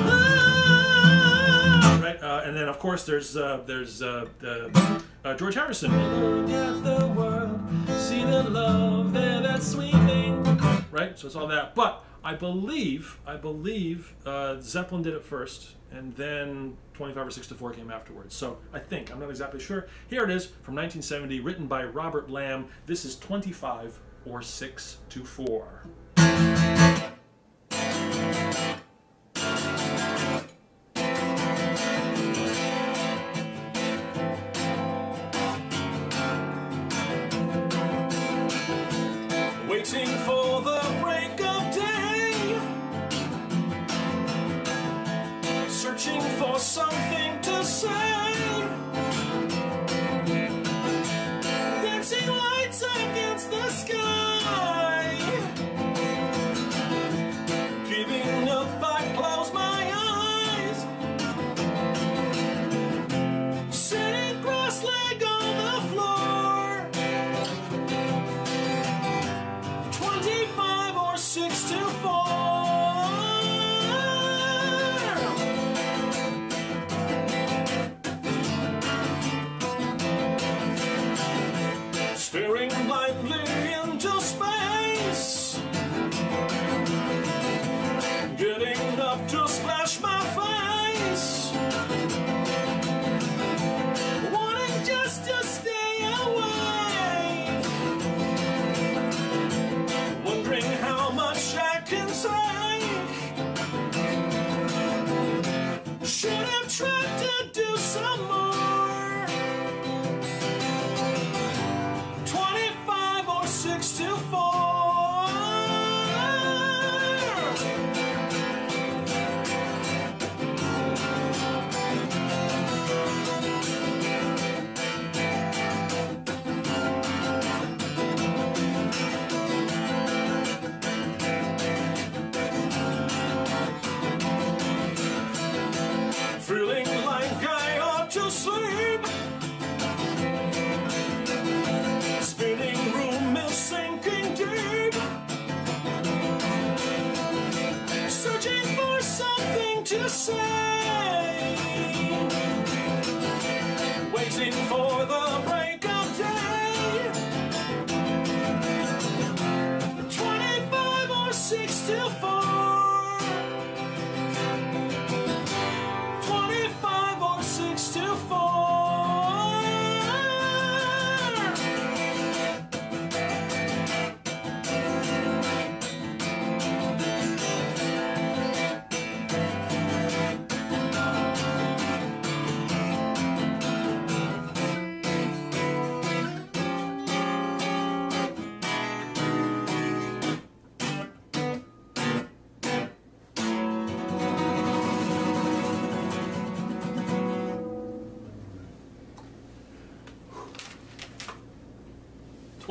Uh, and then, of course, there's uh, there's uh, uh, uh, George Harrison. Look at the world, see the love there that's sweeping. Right, so it's all that. But I believe, I believe uh, Zeppelin did it first, and then twenty-five or six to four came afterwards. So I think, I'm not exactly sure. Here it is from nineteen seventy, written by Robert Lamb. This is twenty-five or six to four. Waiting for the break of day, searching for something to say, dancing lights against the sky,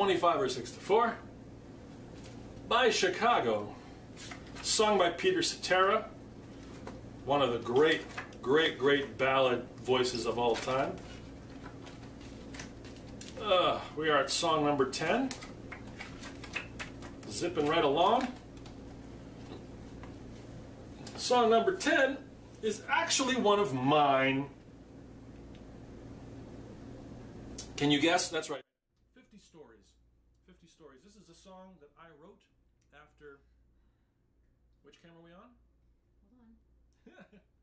twenty-five or sixty-four. By Chicago. Sung by Peter Cetera. One of the great, great, great ballad voices of all time. Uh, we are at song number ten. Zipping right along. Song number ten is actually one of mine. Can you guess? That's right. fifty Stories. fifty Stories. This is a song that I wrote after... Which camera are we on? Hold on.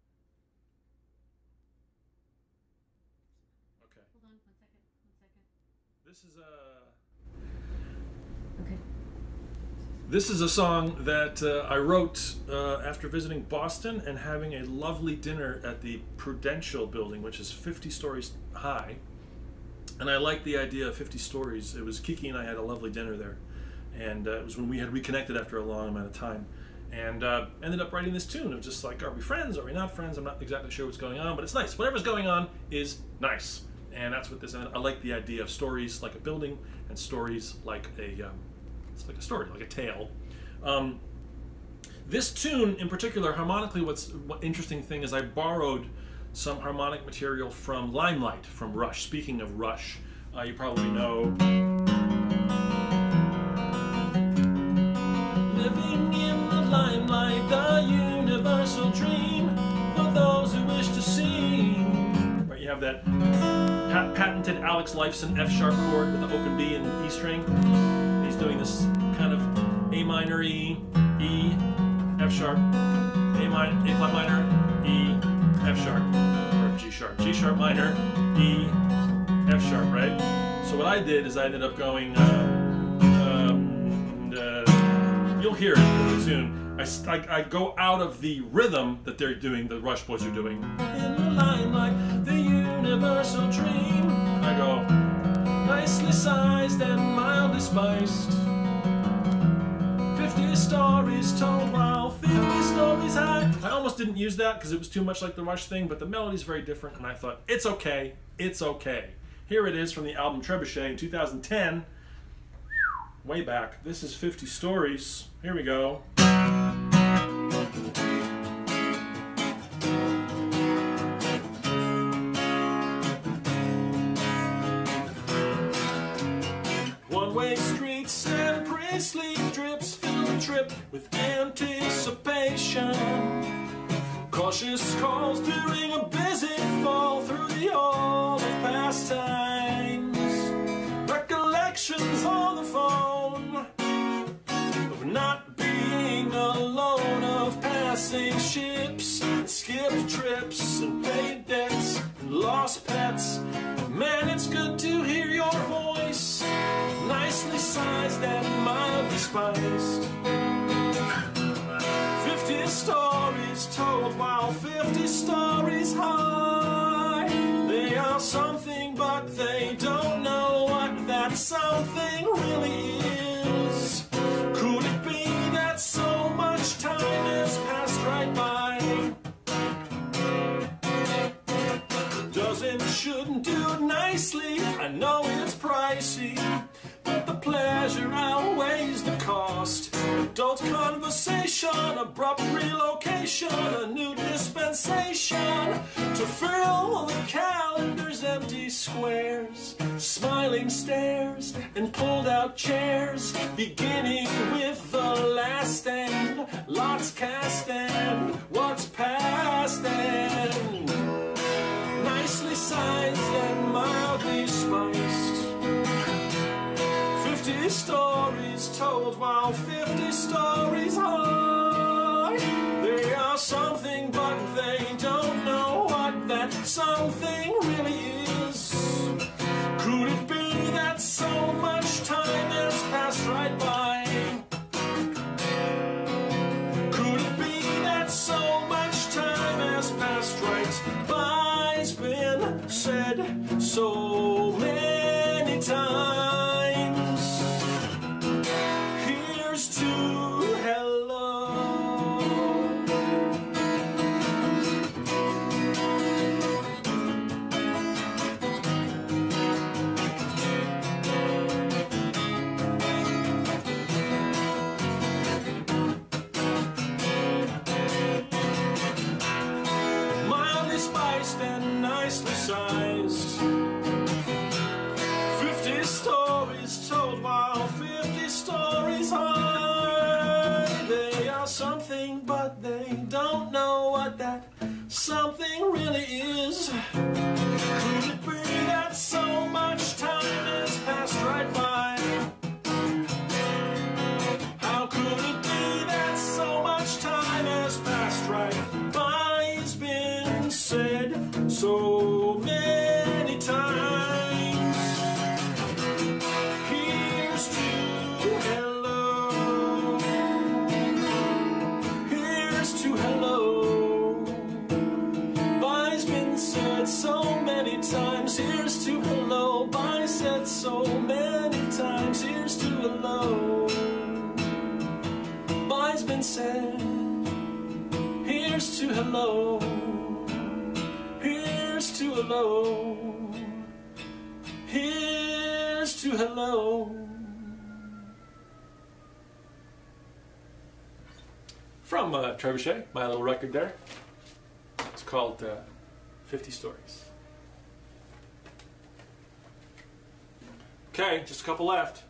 Okay. Hold on. One second. One second. This is a... Okay. This is a song that uh, I wrote uh, after visiting Boston and having a lovely dinner at the Prudential building, which is fifty stories high. And I liked the idea of fifty stories. It was Kiki and I had a lovely dinner there. And uh, it was when we had reconnected after a long amount of time. And uh, ended up writing this tune of just like, are we friends? Are we not friends? I'm not exactly sure what's going on, but it's nice. Whatever's going on is nice. And that's what this, and I like the idea of stories like a building and stories like a, um, it's like a story, like a tale. Um, this tune in particular, harmonically, what's what interesting thing is I borrowed some harmonic material from Limelight, from Rush. Speaking of Rush, uh, you probably know. Living in the limelight, the universal dream for those who wish to see. Right, you have that pat patented Alex Lifeson F sharp chord with the open B and E string. He's doing this kind of A minor E, E, F sharp, A minor, A flat minor, E, F sharp, or G sharp, G sharp minor, E, F sharp, right? So what I did is I ended up going, uh, um, and, uh, you'll hear it in the tune. I, I, I go out of the rhythm that they're doing, the Rush boys are doing. In the limelight, the universal dream. I go, nicely sized and mildly spiced. Fifty stories told while fifty stories high. I almost didn't use that because it was too much like the Rush thing, but the melody's very different, and I thought, it's okay, it's okay. Here it is from the album Trebuchet in two thousand ten. Way back. This is fifty Stories. Here we go. One-way streets and priestly drips fill the trip with anticipation. Cautious calls during a busy fall through the all of past times. Recollections on the phone of not being alone, of passing ships and skipped trips and paid debts and lost pets. Man, it's good to hear your voice, nicely sized and mildly spiced. Fifty stories told while fifty stories high. They are something, but they don't know what that something really is. Could it be that so much time has passed right by? Doesn't, shouldn't do it nicely. I know it's pricey, but the pleasure outweighs the cost. Adult conversation, abrupt relocation, a new dispensation to fill the calendar's empty squares. Smiling stares and pulled out chairs, beginning with the last end. Lots cast and what's past and nicely sized and mildly spiced. Fifty stories told while fifty stories high. They are something, but they don't know what that something really is. Could it be that so much time has passed right by? Could it be that so much time has passed right by? It's been said so many times. Here's to hello. nicely sized. Fifty stories told while fifty stories high. They are something, but they don't know what that something really is. Could it be that so much time has passed right by? How could it be that so much time has passed right by? It's been said so many times. Here's to hello. Here's to hello. By's been said so many times. Here's to hello. By said so many times. Here's to hello. By's been said. Here's to hello. Here's to hello. Here's to hello. From uh, Trebuchet, my little record there. It's called uh, fifty Stories. Okay, just a couple left.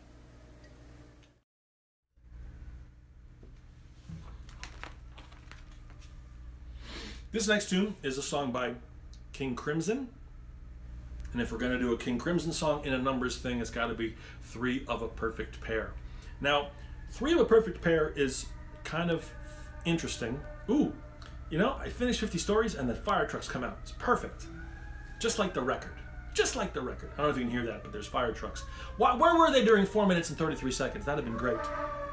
This next tune is a song by King Crimson. And if we're going to do a King Crimson song in a numbers thing, it's got to be Three of a Perfect Pair. Now, Three of a Perfect Pair is kind of interesting. Ooh, you know, I finished fifty Stories and the fire trucks come out. It's perfect. Just like the record. Just like the record. I don't know if you can hear that, but there's fire trucks. Why, where were they during four minutes and thirty-three seconds? That'd have been great.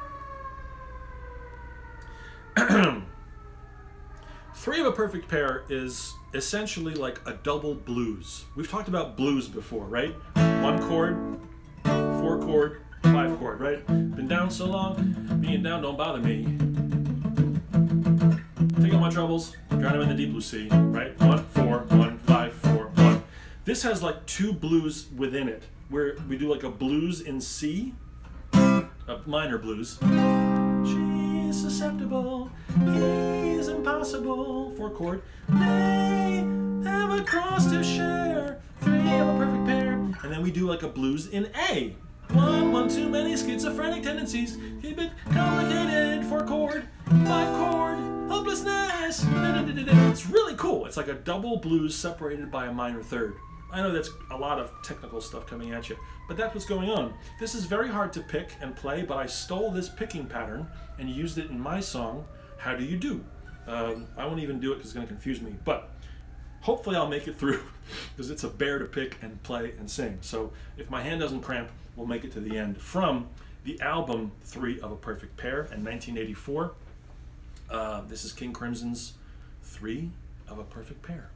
Three of a Perfect Pair is essentially like a double blues. We've talked about blues before, right? One chord, four chord, five chord, right? Been down so long, being down don't bother me. Take all my troubles, drown them in the deep blue sea, right? One, four, one, five, four, one. This has like two blues within it, where we do like a blues in C, a minor blues. She's susceptible, he's impossible, four chord. They have a cross to share, three of a perfect pair. And then we do like a blues in A. One, one too many schizophrenic tendencies, keep it complicated, four chord, five chord, hopelessness. It's really cool. It's like a double blues separated by a minor third. I know that's a lot of technical stuff coming at you, but that's what's going on. This is very hard to pick and play, but I stole this picking pattern and used it in my song, How Do You Do? Um, I won't even do it because it's going to confuse me, but hopefully I'll make it through because it's a bear to pick and play and sing. So if my hand doesn't cramp, we'll make it to the end. From the album Three of a Perfect Pair in nineteen eighty-four, uh, this is King Crimson's Three of a Perfect Pair.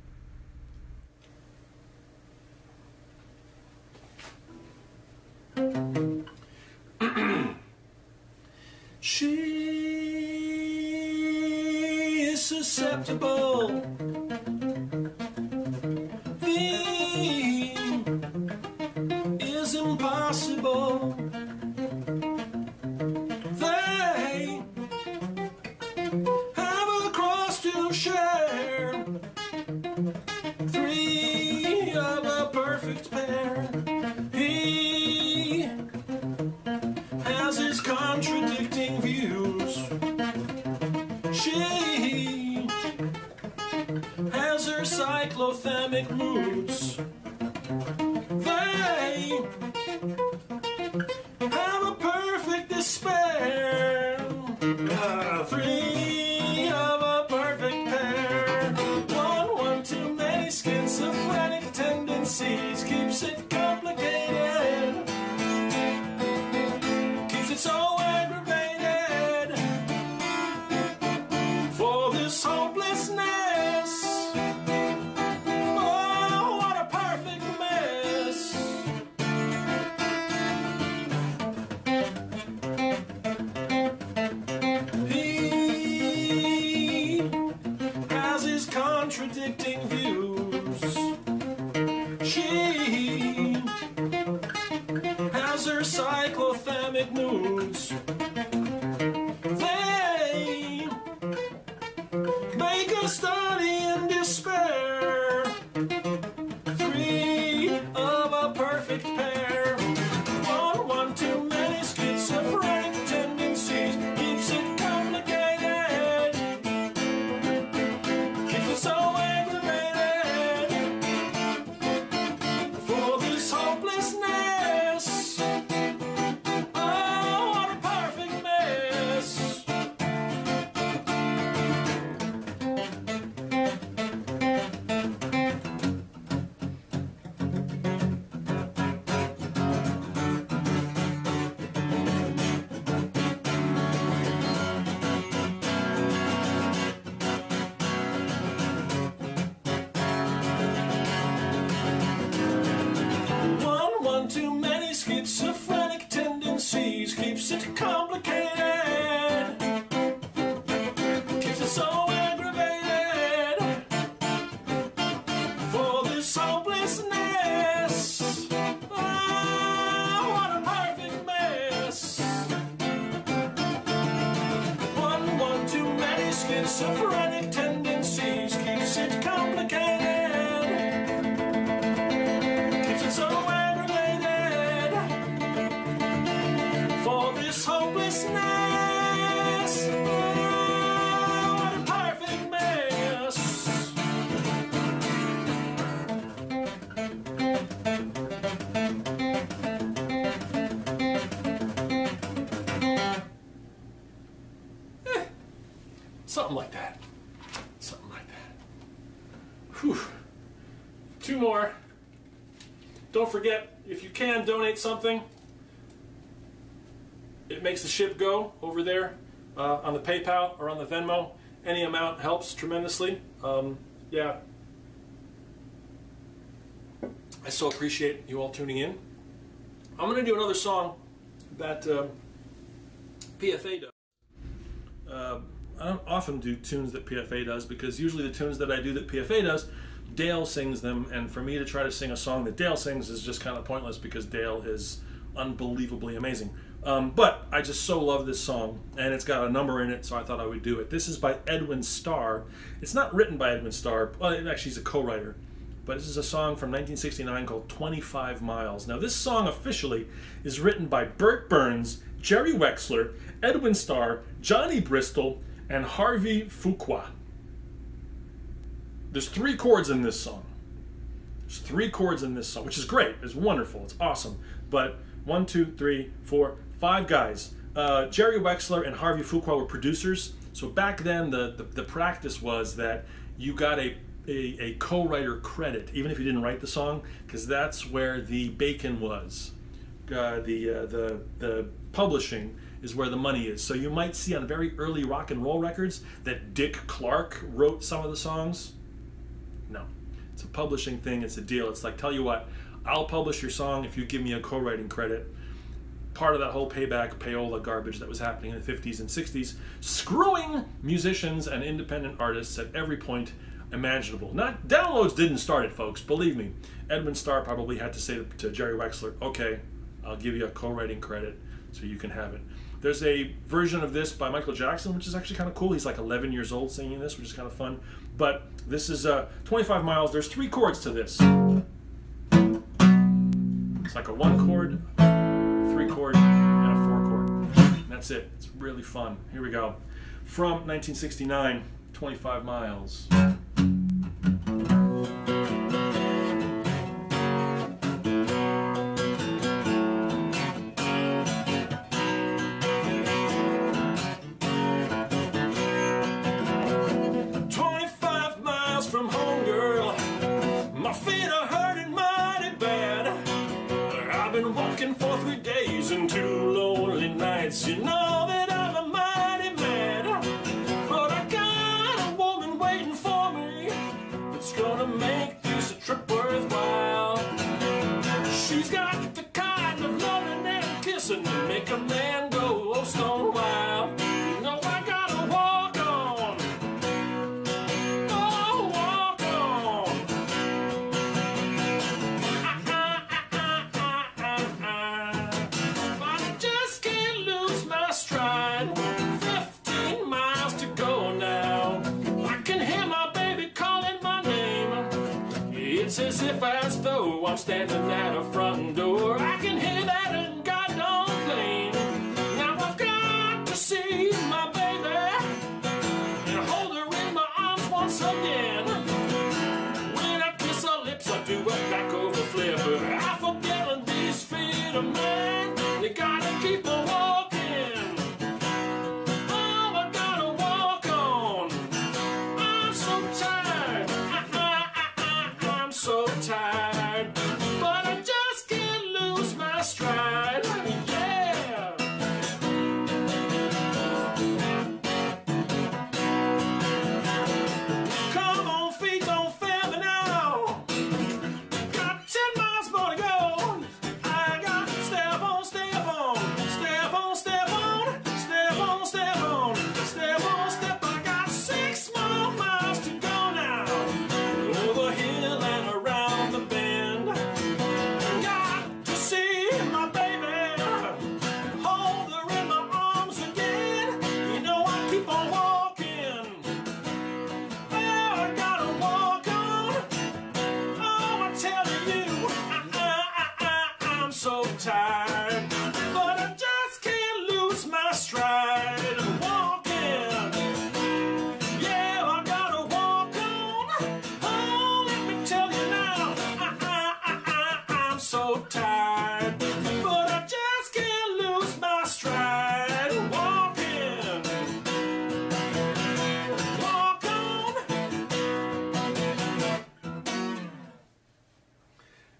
She is susceptible. The is impossible. They have a cross to share. Three of a perfect pair. He has his contradicting views. She has her cyclothymic moods. They have a perfect despair. Uh, three of a perfect pair. One, one too many schizophrenic tendencies keeps it complicated. Keeps it so aggravated. For this hopelessness. Oh, what a perfect mess. He has his contradicting views. She Something like that. Something like that. Whew. Two more. Don't forget, if you can, donate something. It makes the ship go over there uh, on the PayPal or on the Venmo. Any amount helps tremendously. Um, yeah. I so appreciate you all tuning in. I'm going to do another song that uh, P F A does. Uh, I don't often do tunes that P F A does because usually the tunes that I do that P F A does, Dale sings them, and for me to try to sing a song that Dale sings is just kind of pointless because Dale is unbelievably amazing. Um, but I just so love this song, and it's got a number in it, so I thought I would do it. This is by Edwin Starr. It's not written by Edwin Starr. Well, actually, he's a co-writer. But this is a song from nineteen sixty-nine called twenty-five miles. Now, this song officially is written by Bert Burns, Jerry Wexler, Edwin Starr, Johnny Bristol, and Harvey Fuqua. There's three chords in this song. There's three chords in this song, which is great. It's wonderful. It's awesome. But one, two, three, four, five guys. Uh, Jerry Wexler and Harvey Fuqua were producers. So back then, the, the, the practice was that you got a, a, a co-writer credit, even if you didn't write the song, because that's where the bacon was. Uh, the, uh, the, the publishing is where the money is. So you might see on very early rock and roll records that Dick Clark wrote some of the songs. No, it's a publishing thing. It's a deal. It's like, tell you what, I'll publish your song if you give me a co-writing credit. Part of that whole payback, payola garbage that was happening in the fifties and sixties, screwing musicians and independent artists at every point imaginable. Not downloads didn't start it, folks. Believe me. Edwin Starr probably had to say to, to Jerry Wexler, okay, I'll give you a co-writing credit so you can have it. There's a version of this by Michael Jackson, which is actually kind of cool. He's like eleven years old singing this, which is kind of fun. But this is uh, twenty-five miles. There's three chords to this. It's like a one chord, three chord, and a four chord. And that's it. It's really fun. Here we go. From nineteen sixty-nine, twenty-five miles. For three days and two lonely nights, you know that I'm a mighty man, but I got a woman waiting for me that's gonna make this a trip worthwhile. She's got the kind of loving and kissing to make a man go oh stone wild. You know I gotta walk on, oh walk on. It's as if as though I'm standing at a front door. I can hear that and God don't complain. Now I've got to see my baby and hold her in my arms once again. When I kiss her lips, I do a back over flip. I forget on these feet of mine. They gotta keep on walking. Oh, I gotta walk on. I'm so tired. So tired, but I just can't lose my stride. Yeah. Come on, feet, don't fail me now. Got ten miles more to go. I got step on, step on, step on, step on, step on, step on, step on, step. I got six more miles to go now. Over hill and around the bend. Got to see my baby, hold her in my arms again. You know I keep on walking. Oh, I gotta walk on. Oh, I tell you, I, I, I, I'm so tired, but I just can't lose my stride. Walking, yeah, I gotta walk on. Oh, let me tell you now, I, I, I, I, I'm so tired, but I just can't lose my stride. Walking,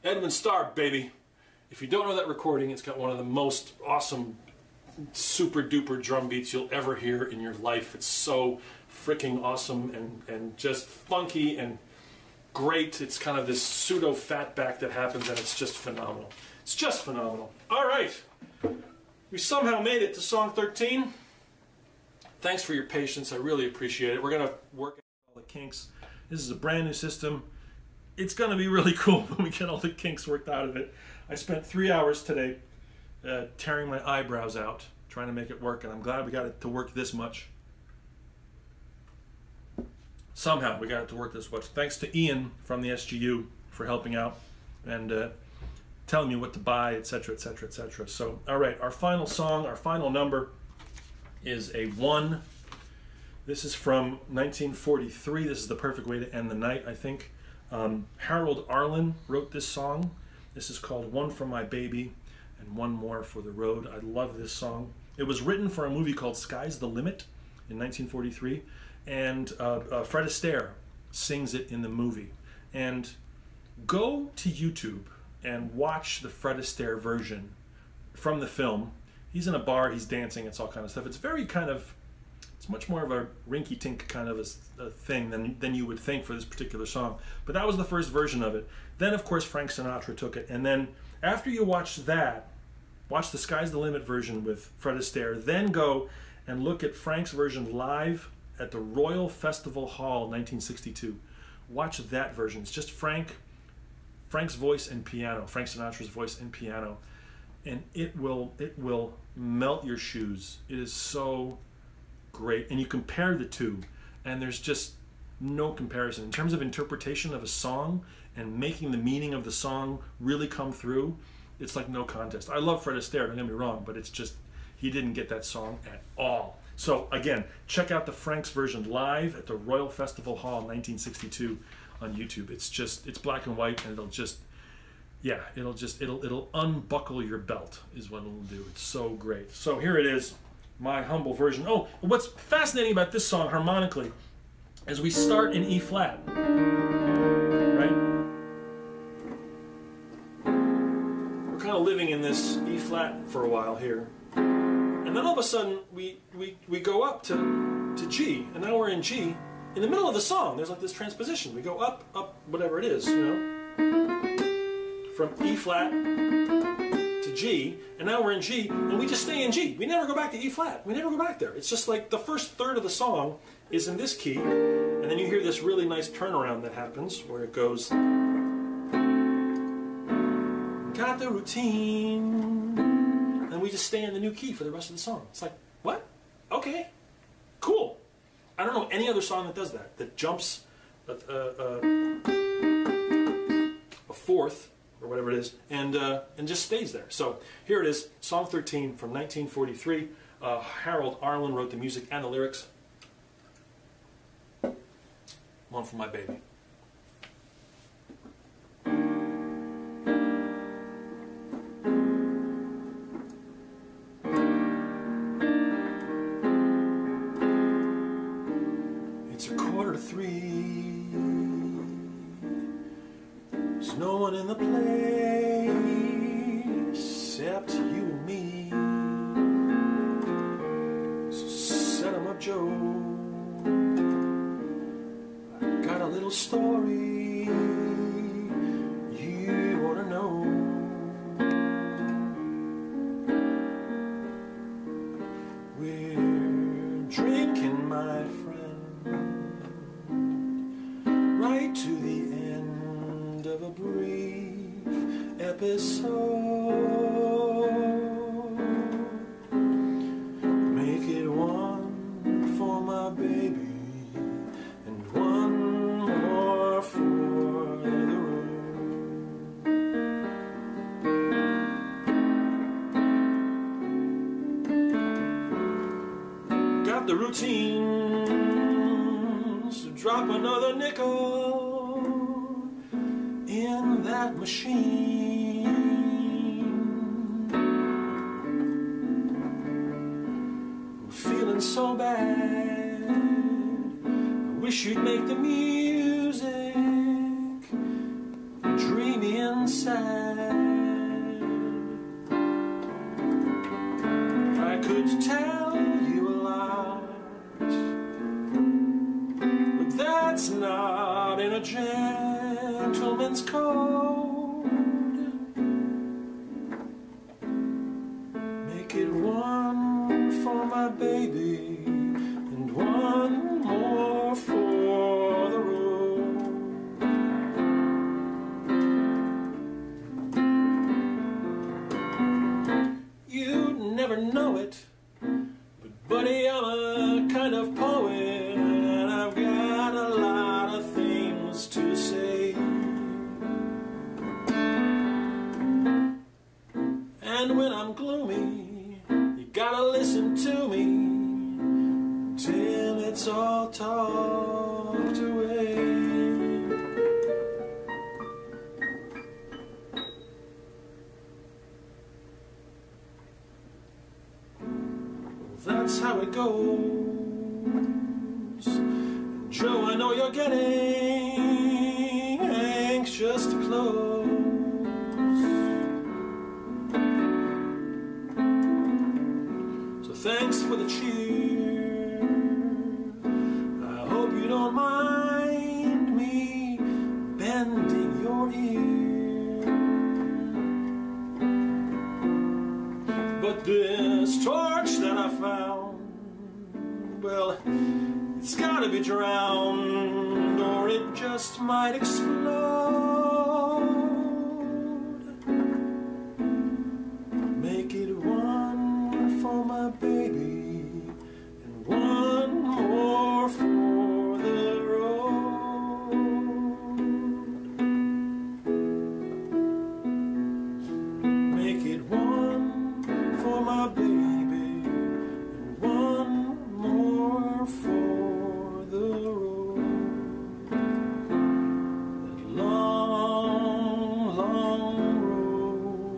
Edmund Starr, baby. If you don't know that recording, it's got one of the most awesome, super duper drum beats you'll ever hear in your life. It's so freaking awesome and, and just funky and great. It's kind of this pseudo fatback that happens, and it's just phenomenal. It's just phenomenal. All right. We somehow made it to song thirteen. Thanks for your patience. I really appreciate it. We're going to work out all the kinks. This is a brand new system. It's going to be really cool when we get all the kinks worked out of it. I spent three hours today uh, tearing my eyebrows out, trying to make it work, and I'm glad we got it to work this much. Somehow we got it to work this much. Thanks to Ian from the S G U for helping out and uh, telling me what to buy, et cetera, et cetera, et cetera. So, all right, our final song, our final number is a one. This is from nineteen forty-three. This is the perfect way to end the night, I think. Um, Harold Arlen wrote this song. This is called One for My Baby and One More for the Road. I love this song. It was written for a movie called Sky's the Limit in nineteen forty-three, and uh, uh, Fred Astaire sings it in the movie. And go to YouTube and watch the Fred Astaire version from the film. He's in a bar, he's dancing, it's all kind of stuff. It's very kind of, it's much more of a rinky-tink kind of a, a thing than, than you would think for this particular song. But that was the first version of it. Then, of course, Frank Sinatra took it. And then after you watch that, watch the Sky's the Limit version with Fred Astaire, then go and look at Frank's version live at the Royal Festival Hall nineteen sixty-two. Watch that version. It's just Frank, Frank's voice and piano, Frank Sinatra's voice and piano. And it will, it will melt your shoes. It is so great. And you compare the two, and there's just no comparison. In terms of interpretation of a song and making the meaning of the song really come through, it's like no contest. I love Fred Astaire, don't get me wrong, but it's just, he didn't get that song at all. So again, check out the Frank's version live at the Royal Festival Hall nineteen sixty-two on YouTube. It's just, it's black and white, and it'll just, yeah, it'll just, it'll, it'll unbuckle your belt is what it'll do. It's so great. So here it is, my humble version. Oh, what's fascinating about this song harmonically is we start in E flat, right? We're kind of living in this E flat for a while here. And then all of a sudden we, we, we go up to, to G, and now we're in G. In the middle of the song, there's like this transposition. We go up, up, whatever it is, you know, from E flat to G, and now we're in G, and we just stay in G. We never go back to E flat. We never go back there. It's just like the first third of the song is in this key, and then you hear this really nice turnaround that happens where it goes, got the routine, and we just stay in the new key for the rest of the song. It's like, what? Okay, cool. I don't know any other song that does that, that jumps a, a, a, a fourth, or whatever it is, and uh, and just stays there. So here it is, song thirteen from nineteen forty-three. Uh, Harold Arlen wrote the music and the lyrics. One for My Baby. It's a quarter to three. There's no one in the place except you and me. So set 'em up, Joe. I got a little story you ought to know. We're drinking, my friend, right to the end of a brief episode. Make it one for my baby and one more for the road. Got the routine, so drop another nickel in that machine. I'm feeling so bad, I wish you'd make the music, dream me inside. I could tell you a lot, but that's not in a gentleman's code. Make it one for my baby and one more for the road. You'd never know it, but buddy, I'm a kind of poet, and I've got a lot of things to say. And when I'm gloomy, you gotta listen to me till it's all talked away. That's how it goes. Joe, I know you're getting anxious to close. So thanks for the cheer. I hope you don't mind me bending your ear. But this torch that I found, well, it's gotta be drowned, or it just might explode. Make it one for my baby and one more for the road. Make it one for my baby and one more for the road. That long, long road.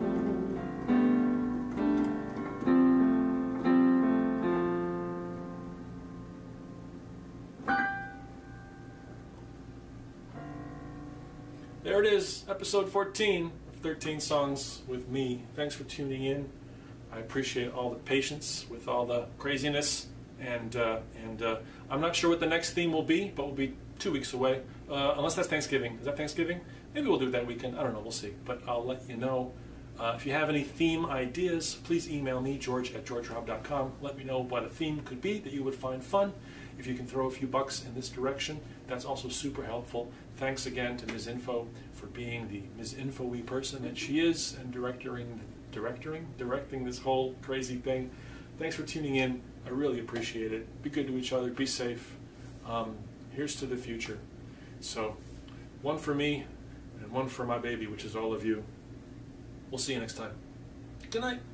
There it is, episode fourteen of thirteen Songs with me. Thanks for tuning in. I appreciate all the patience with all the craziness, and uh, and uh, I'm not sure what the next theme will be, but we'll be two weeks away, uh, unless that's Thanksgiving. Is that Thanksgiving? Maybe we'll do it that weekend. I don't know. We'll see. But I'll let you know. Uh, if you have any theme ideas, please email me, George at george hrab dot com. Let me know what a theme could be that you would find fun. If you can throw a few bucks in this direction, that's also super helpful. Thanks again to Miz Info for being the Miz Info-y person that she is and directing, directing, directing this whole crazy thing. Thanks for tuning in. I really appreciate it. Be good to each other. Be safe. Um, here's to the future. So, one for me and one for my baby, which is all of you. We'll see you next time. Good night.